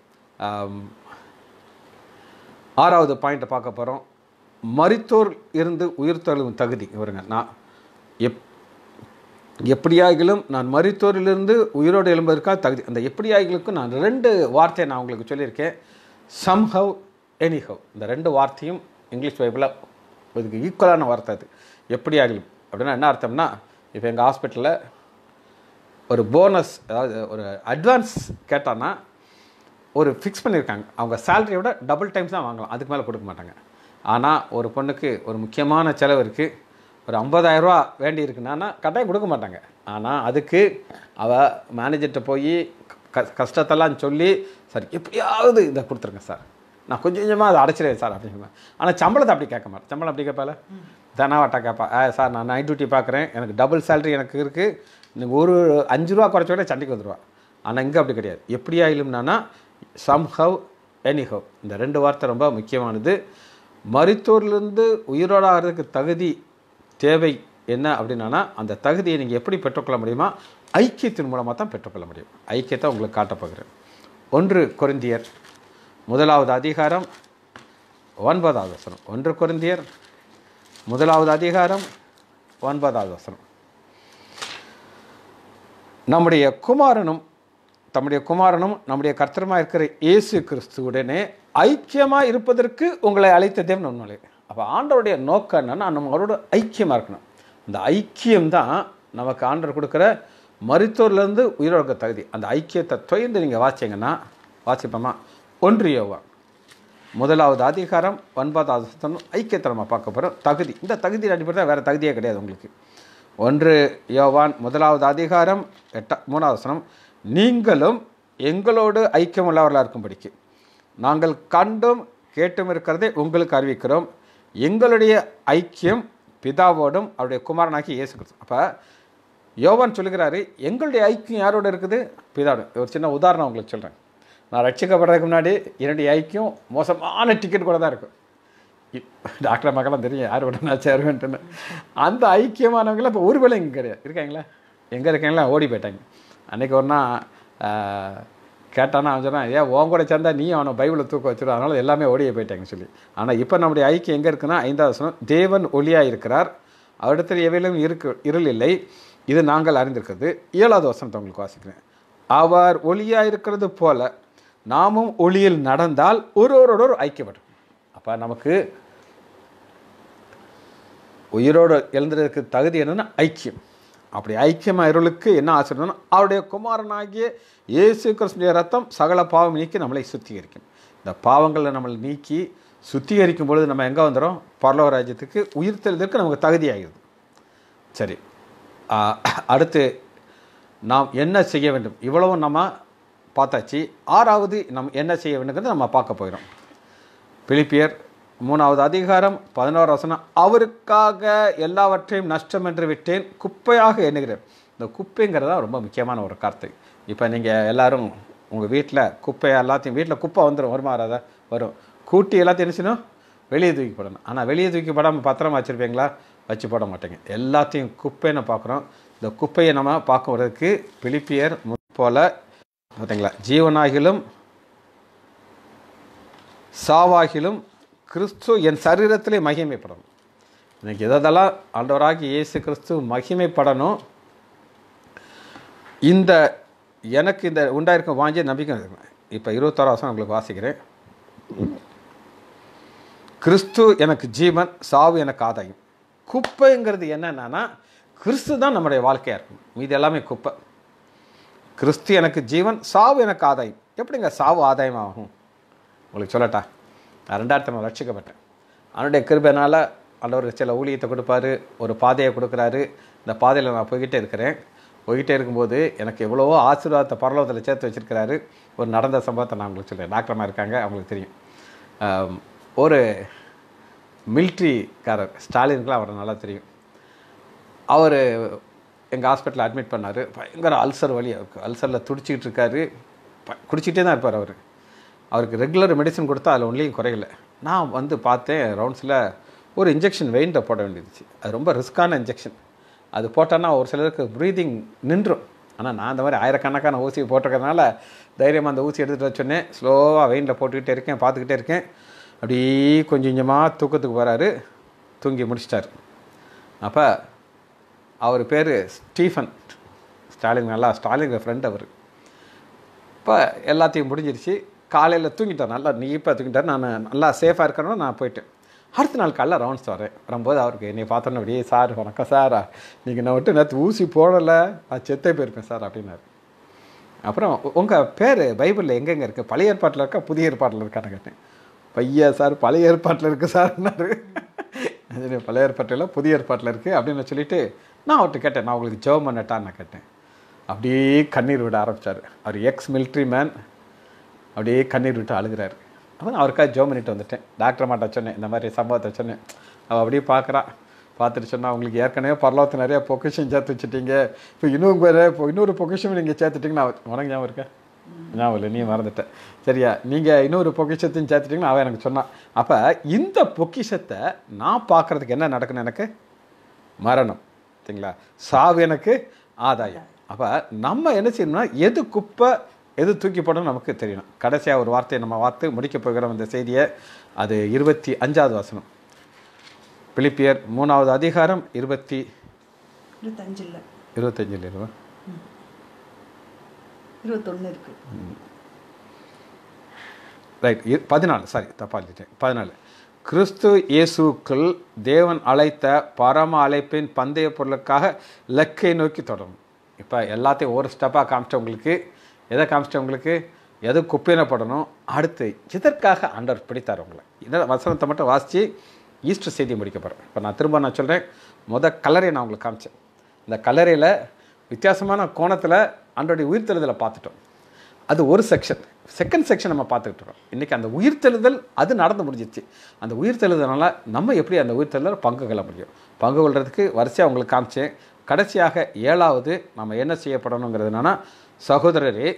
ஆறாவது பாயிண்ட்டை பார்க்க போகிறோம். மரித்தோர் இருந்து உயிர்த்தெழும் தகுதி. இவருங்க நான் எப் எப்படியாகிலும் நான் மரித்தோரிலிருந்து உயிரோடு எழும்பதற்காக தகுதி. அந்த எப்படியாகிலுக்கும் நான் ரெண்டு வார்த்தையை நான் உங்களுக்கு சொல்லியிருக்கேன், சம்ஹவ் எனிஹவ். இந்த ரெண்டு வார்த்தையும் இங்கிலீஷ் பைபிளில் இதுக்கு ஈக்குவலான வார்த்தை. அது எப்படியாகிலும் அப்படின்னா என்ன அர்த்தம்னா, இப்போ எங்கள் ஹாஸ்பிட்டலில் ஒரு போனஸ், அதாவது ஒரு அட்வான்ஸ் கேட்டான்னா ஒரு ஃபிக்ஸ் பண்ணியிருக்காங்க. அவங்க சேலரியை விட டபுள் டைம்ஸ் தான் வாங்கலாம், அதுக்கு மேலே கொடுக்க மாட்டாங்க. ஆனால் ஒரு பொண்ணுக்கு ஒரு முக்கியமான செலவு இருக்குது, ஒரு ஐம்பதாயிரரூவா வேண்டி இருக்குன்னா கட்டாயம் கொடுக்க மாட்டாங்க. ஆனால் அதுக்கு அவள் மேனேஜர்கிட்ட போய் க கஷ்டத்தெல்லாம் சொல்லி, சார் எப்படியாவது இதை கொடுத்துருங்க சார், நான் கொஞ்சம் கொஞ்சமாக அதை அடைச்சிடுவேன் சார் அப்படின்னு. ஆனால் சம்பளத்தை அப்படி கேட்க மாட்டேன். சம்பளம் அப்படி கேட்பால தானாவாட்டா கேட்பா, ஆ சார் நான் நைட் டியூட்டி பார்க்குறேன், எனக்கு டபுள் சேலரி எனக்கு இருக்குது, நீங்கள் ஒரு அஞ்சு ரூபா குறைச்ச விட சண்டைக்கு வந்துடுவா. ஆனால் இங்கே அப்படி கிடையாது. எப்படியா இல்லைன்னா சம்ஹவ் எனிஹவ். இந்த ரெண்டு வார்த்தை ரொம்ப முக்கியமானது. மரித்தோரிலிருந்து உயிரோடாகிறதுக்கு தகுதி தேவை என்ன அப்படின்னா, அந்த தகுதியை நீங்கள் எப்படி பெற்றுக்கொள்ள முடியுமா, ஐக்கியத்தின் மூலமாக தான் பெற்றுக்கொள்ள முடியும். ஐக்கியத்தை உங்களுக்கு காட்டப்போகிறேன். ஒன்று கொரிந்தியர் முதலாவது அதிகாரம் ஒன்பதாவது வசனம். ஒன்று கொரிந்தியர் முதலாவது அதிகாரம் ஒன்பதாவது வசனம். நம்முடைய குமாரனும் தம்முடைய குமாரனும் நம்முடைய கர்த்தருமாக இருக்கிற இயேசு கிறிஸ்துவுடனே ஐக்கியமாக இருப்பதற்கு உங்களை அழைத்த தேவன் உண்மையிலே. அப்போ ஆண்டவருடைய நோக்கம் என்னன்னா, நம்ம அவரோட ஐக்கியமாக இருக்கணும். இந்த ஐக்கியம்தான் நமக்கு ஆண்டவர் கொடுக்குற மரித்தோர்லேருந்து உயிரோட தகுதி. அந்த ஐக்கியத்தை தொய்ந்து நீங்கள் வாசிங்கன்னா வாசிப்போமா, ஒன்று யோவான் முதலாவது அதிகாரம் ஒன்பதாவது வசனம். ஐக்கியத்தை நம்ம பார்க்க போகிறோம். தகுதி, இந்த தகுதியின் அடிப்படை தான், வேறு தகுதியே கிடையாது உங்களுக்கு. ஒன்று யோவான் முதலாவது அதிகாரம் எட்டா மூணாவது வசனம். நீங்களும் எங்களோடு ஐக்கியம் உள்ளவர்களாக இருக்கும்படிக்கு நாங்கள் கண்டும் கேட்டும் இருக்கிறதை உங்களுக்கு அறிவிக்கிறோம். எங்களுடைய ஐக்கியம் பிதாவோடும் அவருடைய குமாரனாகி இயேசு கிறிஸ்து. அப்போ யோவான் சொல்லுகிறாரு, எங்களுடைய ஐக்கியம் யாரோடு இருக்குது, பிதாவோட. ஒரு சின்ன உதாரணம் உங்களுக்கு சொல்கிறேன். நான் ரட்சிக்கப்படுறதுக்கு முன்னாடி என்னுடைய ஐக்கியம் மோசமான டிக்கெட் கூட தான் இருக்கும். டாக்டர் மக்கள்லாம் தெரியும் யார் விட நான் சேருவேன்ட்டுன்னு. அந்த ஐக்கியமானவங்களாம் இப்போ ஒரு வேளை இங்கே கிடையாது. இருக்காங்களா, எங்கே இருக்காங்களா, ஓடி போயிட்டாங்க. அன்றைக்கி ஒரு நாள் கேட்டானா அவன் சொன்னான், ஏன் உன் கூட சேர்ந்தா நீ அவனை பைபிளை தூக்க வச்சிடும், அதனால் எல்லாமே ஓடியே போயிட்டாங்கன்னு சொல்லி. ஆனால் இப்போ நம்முடைய ஐக்கியம் எங்கே இருக்குன்னா, ஐந்தாவது வசனம், தேவன் ஒளியாக இருக்கிறார், அவரிடத்தில் எவையிலும் இருக்கு இருள் இல்லை, இது நாங்கள் அறிந்திருக்கிறது. ஏழாவது வசனத்தை உங்களுக்கு வாசிக்கிறேன். அவர் ஒளியாக இருக்கிறது போல நாமும் ஒளியில் நடந்தால் ஒருவரோடு ஐக்கியப்படும். அப்போ நமக்கு உயிரோடு எழுந்துறதுக்கு தகுதி என்னன்னா ஐக்கியம். அப்படி ஐக்கியமாக இருளுக்கு என்ன ஆசீர்வாதம்னா, அவருடைய குமாரனாகிய இயேசு கிறிஸ்துவின் ரத்தம் சகல பாவம் நீக்கி நம்மளை சுத்திகரிக்கும். இந்த பாவங்களை நம்மளை நீக்கி சுத்திகரிக்கும் பொழுது நம்ம எங்கே வந்துடும், பரலோக ராஜ்யத்துக்கு உயிர் தெழுதற்கு நமக்கு தகுதி ஆகிடுது. சரி, அடுத்து நாம் என்ன செய்ய வேண்டும், இவ்வளவும் நம்ம பார்த்தாச்சு. ஆறாவது நாம் என்ன செய்ய வேண்டுங்கிறது நம்ம பார்க்க போகிறோம். பிலிப்பியர் மூணாவது அதிகாரம் பதினோரு வசனம். அவருக்காக எல்லாவற்றையும் நஷ்டம் என்று விட்டேன், குப்பையாக எண்ணுகிறேன். இந்த குப்பைங்கிறது தான் ரொம்ப முக்கியமான ஒரு கார்த்தை. இப்போ நீங்கள் எல்லோரும் உங்கள் வீட்டில் குப்பை எல்லாத்தையும், வீட்டில் குப்பை வந்துடும், வருமா வராத வரும், கூட்டி எல்லாத்தையும் என்ன செய்யணும், வெளியே தூக்கி போடணும். ஆனால் வெளியே தூக்கி போடாமல் பத்திரமா வச்சுருப்பீங்களா, வச்சு போட மாட்டேங்க. எல்லாத்தையும் குப்பைன்னு பார்க்குறோம். இந்த குப்பையை நம்ம பார்க்குறதுக்கு பிலிப்பியர் போல் பார்த்தீங்களா, ஜீவனாகிலும் சாவாகிலும் கிறிஸ்து என் சரீரத்திலே மகிமைப்படணும். எனக்கு எதெல்லாம் ஆண்டவராகி இயேசு கிறிஸ்து மகிமைப்படணும், இந்த எனக்கு இந்த உண்டாயிருக்கும் வாஞ்சிய நம்பிக்கை. இப்போ இருபத்தாறு வருஷம் உங்களுக்கு வாசிக்கிறேன். கிறிஸ்து எனக்கு ஜீவன், சாவு எனக்கு ஆதாயம். குப்பைங்கிறது என்னென்னா, கிறிஸ்து தான் நம்முடைய வாழ்க்கையாக இருக்கும், மீது எல்லாமே குப்பை. கிறிஸ்து எனக்கு ஜீவன், சாவு எனக்கு ஆதாயம். எப்படிங்க சாவு ஆதாயம் ஆகும் உங்களுக்கு சொல்லட்டா? நான் ரெண்டாயிரத்தி நான் ரட்சிக்கப்பட்டேன். அவனுடைய கிருபையினால் ஆண்டவர் சில ஊழியத்தை கொடுப்பாரு, ஒரு பாதையை கொடுக்குறாரு. இந்த பாதையில் நான் போய்கிட்டே இருக்கிறேன். போய்கிட்டே இருக்கும்போது எனக்கு எவ்வளவோ ஆசீர்வாதத்தை பரலோகத்தில் சேர்த்து வச்சுருக்கிறாரு. ஒரு நடந்த சம்பவத்தை நான் உங்களுக்கு சொல்கிறேன். டாக்டர்மா இருக்காங்க, அவங்களுக்கு தெரியும். ஒரு மிலிட்ரிக்காரர் ஸ்டாலினுக்குலாம் அவரை நல்லா தெரியும். அவர் எங்கள் ஹாஸ்பிட்டலில் அட்மிட் பண்ணார். பயங்கர அல்சர் வலி அவருக்கு. அல்சரில் துடிச்சிக்கிட்டு இருக்காரு. குடிச்சிட்டே தான் இருப்பார் அவர். அவருக்கு ரெகுலர் மெடிசன் கொடுத்தா அதில் ஒன்றிலையும் குறையலை. நான் வந்து பார்த்தேன் ரவுண்ட்ஸில் ஒரு இன்ஜெக்ஷன் வெயினில் போட வேண்டியிருந்துச்சு. அது ரொம்ப ரிஸ்க்கான இன்ஜெக்ஷன். அது போட்டோன்னா ஒரு சிலருக்கு ப்ரீதிங் நின்றும். ஆனால் நான் அந்த மாதிரி ஆயிரக்கணக்கான ஊசியை போட்டிருக்கிறதுனால தைரியமாக அந்த ஊசி எடுத்துகிட்டு வச்சோன்னே ஸ்லோவாக வெயினில் போட்டுக்கிட்டே இருக்கேன், பார்த்துக்கிட்டே இருக்கேன். அப்படியே கொஞ்சம் கொஞ்சமாக தூக்கத்துக்கு போகிறாரு. தூங்கி முடிச்சிட்டார். அப்போ அவர் பேர் ஸ்டீஃபன். ஸ்டாலின் நல்லா ஸ்டாலின் ஃப்ரெண்ட் அவர். இப்போ எல்லாத்தையும் முடிஞ்சிருச்சு. காலையில் தூங்கிட்டார், நல்லா நீப்பாக தூங்கிட்டார். நான் நல்லா சேஃபாக இருக்கணும். நான் போயிட்டேன். அடுத்த நாள் காலைல ரவுண்ட்ஸ் வரேன். வரும்போது அவருக்கு என்னை பார்த்தோன்னே அப்படியே, சார் வணக்கம் சாரா, நீங்கள் நான் விட்டு நேற்று ஊசி போடலை, நான் செத்தே போயிருப்பேன் சார் அப்படின்னாரு. அப்புறம் உங்கள் பேர் பைபிளில் எங்கெங்கே இருக்குது, பழைய ஏற்பாட்டில் இருக்கா புதிய ஏற்பாட்டில் இருக்கான்னு கேட்டேன். பையா சார் பழைய ஏற்பாட்டில் இருக்குது சார்னாரு. பழைய ஏற்பாட்டில் புதிய ஏற்பாட்டில் இருக்குது அப்படின்னு சொல்லிவிட்டு நான் அவர்கிட்ட கேட்டேன், நான் உங்களுக்கு ஜெபம் பண்ணட்டான்னு நான் கேட்டேன். அப்படியே கண்ணீர் விட ஆரம்பித்தார். அவர் எக்ஸ் மிலிட்ரி மேன். அப்படியே கண்ணீர் விட்டு அழுகிறார். அப்புறம் அவருக்காக ஜெபம் பண்ணிட்டு வந்துட்டேன். டாக்டர் மாட்ட சொன்னேன், இந்த மாதிரி சம்பவத்தை சொன்னேன். அவள் அப்படியே பார்க்குறா. பார்த்துட்டு சொன்னால், உங்களுக்கு ஏற்கனவே பரலோகத்தை நிறையா பொக்கிஷன் சேர்த்து வச்சுட்டீங்க, இப்போ இன்னும் பேர் இப்போ இன்னொரு பொக்கிஷன் நீங்கள் சேர்த்துட்டிங்கன்னா, உனக்கு ஞாபகம் இருக்கா? ஞாபகம் இல்லை, நீ மறந்துட்டேன் சரியா? நீங்கள் இன்னொரு பொக்கிஷத்தையும் சேர்த்துட்டிங்கன்னா அவன் எனக்கு சொன்னான். அப்போ இந்த பொக்கிஷத்தை நான் பார்க்குறதுக்கு என்ன நடக்கணும்? எனக்கு மரணம், சரிங்களா? சாவு எனக்கு ஆதாயம். அப்போ நம்ம என்ன செய்யணும்னா, எது குப்பை எது தூக்கி போடணும் நமக்கு தெரியணும். கடைசியாக ஒரு வார்த்தையை நம்ம வார்த்து முடிக்க போகிறோம் இந்த செய்தியை. அது இருபத்தி அஞ்சாவது வசனம். பிலிப்பியர் மூணாவது அதிகாரம் இருபத்தி இருபத்தஞ்சில் இருபத்தஞ்சில் இருவா இருபத்தொன்று இருக்கு. ரைட். பதினாலு சாரி தப்பா எழுதிட்டேன். பதினாலு. கிறிஸ்து இயேசுக்குள் தேவன் அழைத்த பரம அழைப்பின் பந்தய பொருளுக்காக இலக்கை நோக்கி தொடரும். இப்போ எல்லாத்தையும் ஒரு ஸ்டெப்பாக காமிச்சிட்ட உங்களுக்கு. எதை காமிச்சிட்ட உங்களுக்கு? எது குப்பையினப்படணும், அடுத்து இதற்காக ஆண்டவர் பிடித்தார் உங்களை. இதை வசனத்தை மட்டும் வாசித்து ஈஸ்டர் செய்தியை முடிக்க போகிறேன். இப்போ நான் திரும்ப நான் சொல்கிறேன், மொதல் கல்லறையை நான் உங்களுக்கு காமிச்சேன். இந்த கல்லறையில் வித்தியாசமான கோணத்தில் ஆண்டவருடைய உயிர்த்தெழுதலை பார்த்துட்டோம். அது ஒரு செக்ஷன். செகண்ட் செக்ஷன் நம்ம பார்த்துக்கிட்டு இருக்கோம். இன்றைக்கி அந்த உயிர்த்தெழுதல் அது நடந்து முடிஞ்சிச்சு. அந்த உயிர்த்தெழுதனால நம்ம எப்படி அந்த உயிர்த்தெழுதல் பங்கு கொள்ள முடியும்? பங்கு கொள்றதுக்கு வரிசையாக உங்களுக்கு காமிச்சேன். கடைசியாக ஏழாவது நம்ம என்ன செய்யப்படணுங்கிறது என்னன்னா, சகோதரரே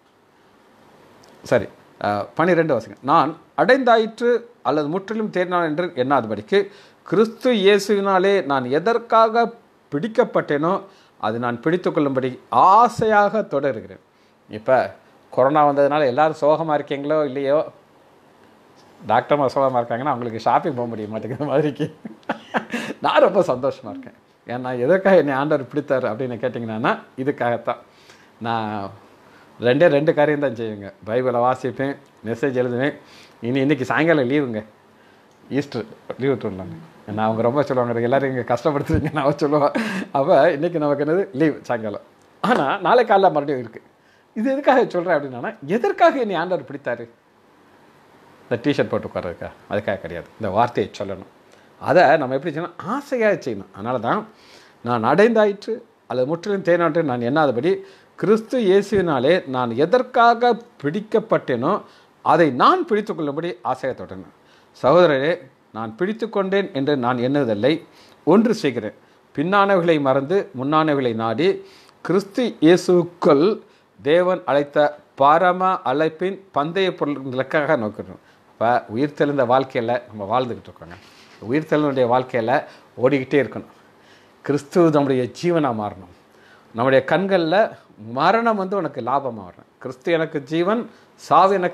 சரி பன்னிரெண்டு வசங்க. நான் அடைந்தாயிற்று அல்லது முற்றிலும் தேறினான் என்று எண்ணாதபடிக்கு கிறிஸ்து இயேசுவினாலே நான் எதற்காக பிடிக்கப்பட்டேனோ அது நான் பிடித்து கொள்ளும்படி ஆசையாக தொடருகிறேன். இப்போ கொரோனா வந்ததுனால எல்லோரும் சோகமாக இருக்கீங்களோ இல்லையோ, டாக்டர்மா சோகமாக இருக்காங்கன்னா அவங்களுக்கு ஷாப்பிங் போக முடிய மாட்டேங்கிற மாதிரிக்கு நான் ரொம்ப சந்தோஷமாக இருக்கேன். ஏன்னா எதற்காக என்னை ஆண்டவர் பிடித்தார் அப்படின்னு கேட்டிங்கன்னா, இதுக்காகத்தான். நான் ரெண்டே ரெண்டு காரியம் தான் செய்வேங்க. பைபிளை வாசிப்பேன், மெசேஜ் எழுதுவேன். இனி இன்றைக்கி சாயங்காலம் லீவுங்க, ஈஸ்டர் லீவ் விட்டுருந்தாங்க. நான் அவங்க ரொம்ப சொல்லுவாங்க, எல்லோரும் இங்கே கஷ்டப்படுத்துறீங்க நான் சொல்லுவேன். அப்போ இன்றைக்கி நமக்கு என்னது லீவ் சாயங்காலம். ஆனால் நாளை காலையில் மறுபடியும் இருக்குது. இது எதுக்காக சொல்கிறேன் அப்படின்னா, எதற்காக என்னை ஆண்டவர் பிடித்தார்? இந்த டிஷர்ட் போட்டு உட்கார்றதுக்கா? அதுக்காக கிடையாது. இந்த வார்த்தையை சொல்லணும். அதை நம்ம எப்படி செய்யணும்? ஆசையாக செய்யணும். அதனால தான் நான் அடைந்தாயிற்று அல்லது முற்றிலும் தேனாற்று நான் எண்ணாதபடி கிறிஸ்து இயேசுவினாலே நான் எதற்காக பிடிக்கப்பட்டேனோ அதை நான் பிடித்து கொள்ளும்படி ஆசையாக தொடரணும். சகோதரரே, நான் பிடித்து கொண்டேன் என்று நான் எண்ணுவதில்லை, ஒன்று செய்கிறேன், பின்னானவைகளை மறந்து முன்னானவைகளை நாடி கிறிஸ்து இயேசுக்குள் தேவன் அழைத்த பரம அழைப்பின் பந்தய பொருளுக்காக நோக்கணும். இப்போ உயிர்த்தெழுந்த வாழ்க்கையில் நம்ம வாழ்ந்துக்கிட்டு இருக்கோங்க. உயிர்த்தெழுந்தனுடைய வாழ்க்கையில் ஓடிக்கிட்டே இருக்கணும். கிறிஸ்துவ நம்முடைய ஜீவனாக மாறணும். நம்முடைய கண்களில் மரணம் வந்து உனக்கு லாபமாக வரணும். கிறிஸ்து எனக்கு ஜீவன், சாவு எனக்கு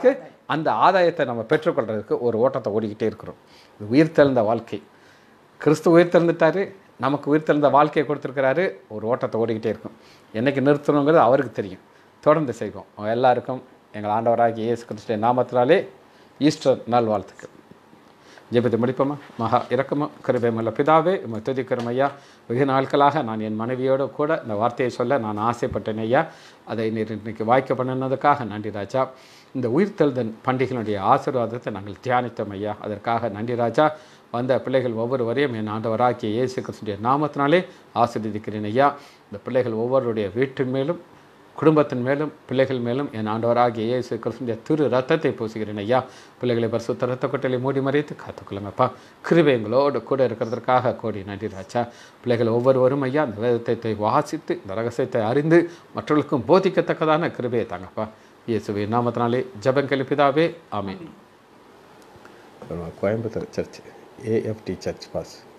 அந்த ஆதாயத்தை நம்ம பெற்றுக்கொள்கிறதுக்கு ஒரு ஓட்டத்தை ஓடிக்கிட்டே இருக்கிறோம். இது உயிர்த்தெழுந்த வாழ்க்கை. கிறிஸ்து உயிர்த்தெழுந்துட்டாரு, நமக்கு உயிர்த்தெழுந்த வாழ்க்கையை கொடுத்துருக்கிறாரு. ஒரு ஓட்டத்தை ஓடிக்கிட்டே இருக்கும். என்றைக்கு நிறுத்தணுங்கிறது அவருக்கு தெரியும். தொடர்ந்து செய்வோம். அவங்க எல்லாருக்கும் எங்கள் ஆண்டவராகிய இயேசு கிறிஸ்துவின் நாமத்தினாலே ஈஸ்டர் நாள் வாழ்த்துக்கள். ஜெபத்தை முடிப்போமா? மகா இரக்கமும் கிருபையுமுள்ள பிதாவே, உம்மை துதிக்கிறோம் ஐயா. வெகு நாட்களாக நான் என் மனைவியோடு கூட இந்த வார்த்தையை சொல்ல நான் ஆசைப்பட்டேன் ஐயா. அதை நீர் இன்றைக்கு வாய்க்க பண்ணினதுக்காக நன்றி ராஜா. இந்த உயிர்த்தெழுதல் பண்டிகையினுடைய ஆசீர்வாதத்தை நாங்கள் தியானித்தோம் ஐயா. அதற்காக நன்றி ராஜா. வந்த பிள்ளைகள் ஒவ்வொருவரையும் என் ஆண்டவராகிய இயேசு கிறிஸ்துவின் நாமத்தினாலே ஆசீர்வதிக்கிறேன் ஐயா. இந்த பிள்ளைகள் ஒவ்வொருடைய வீட்டின் மேலும், குடும்பத்தின் மேலும், பிள்ளைகள் மேலும் என் ஆண்டவராகிய இயேசு கிறிஸ்துவின் திரு ரத்தத்தை பூசுகிறேன் ஐயா. பிள்ளைகளை பரிசுத்த ரத்த கொட்டையை மூடி மறைத்து காத்துக்கொள்ளுங்கப்பா. கிருபை எங்களோடு கூட இருக்கிறதுக்காக கோடி நன்றி ராஜா. பிள்ளைகள் ஒவ்வொருவரும் ஐயா இந்த வேதத்தை வாசித்து இந்த ரகசியத்தை அறிந்து மற்றவர்களுக்கும் போதிக்கத்தக்கதான கிருபையை தாங்கப்பா. இயேசுவின் நாமத்தினாலே ஜெபம் கேளு பிதாவே, ஆமென். Coimbatore church AFT church pass.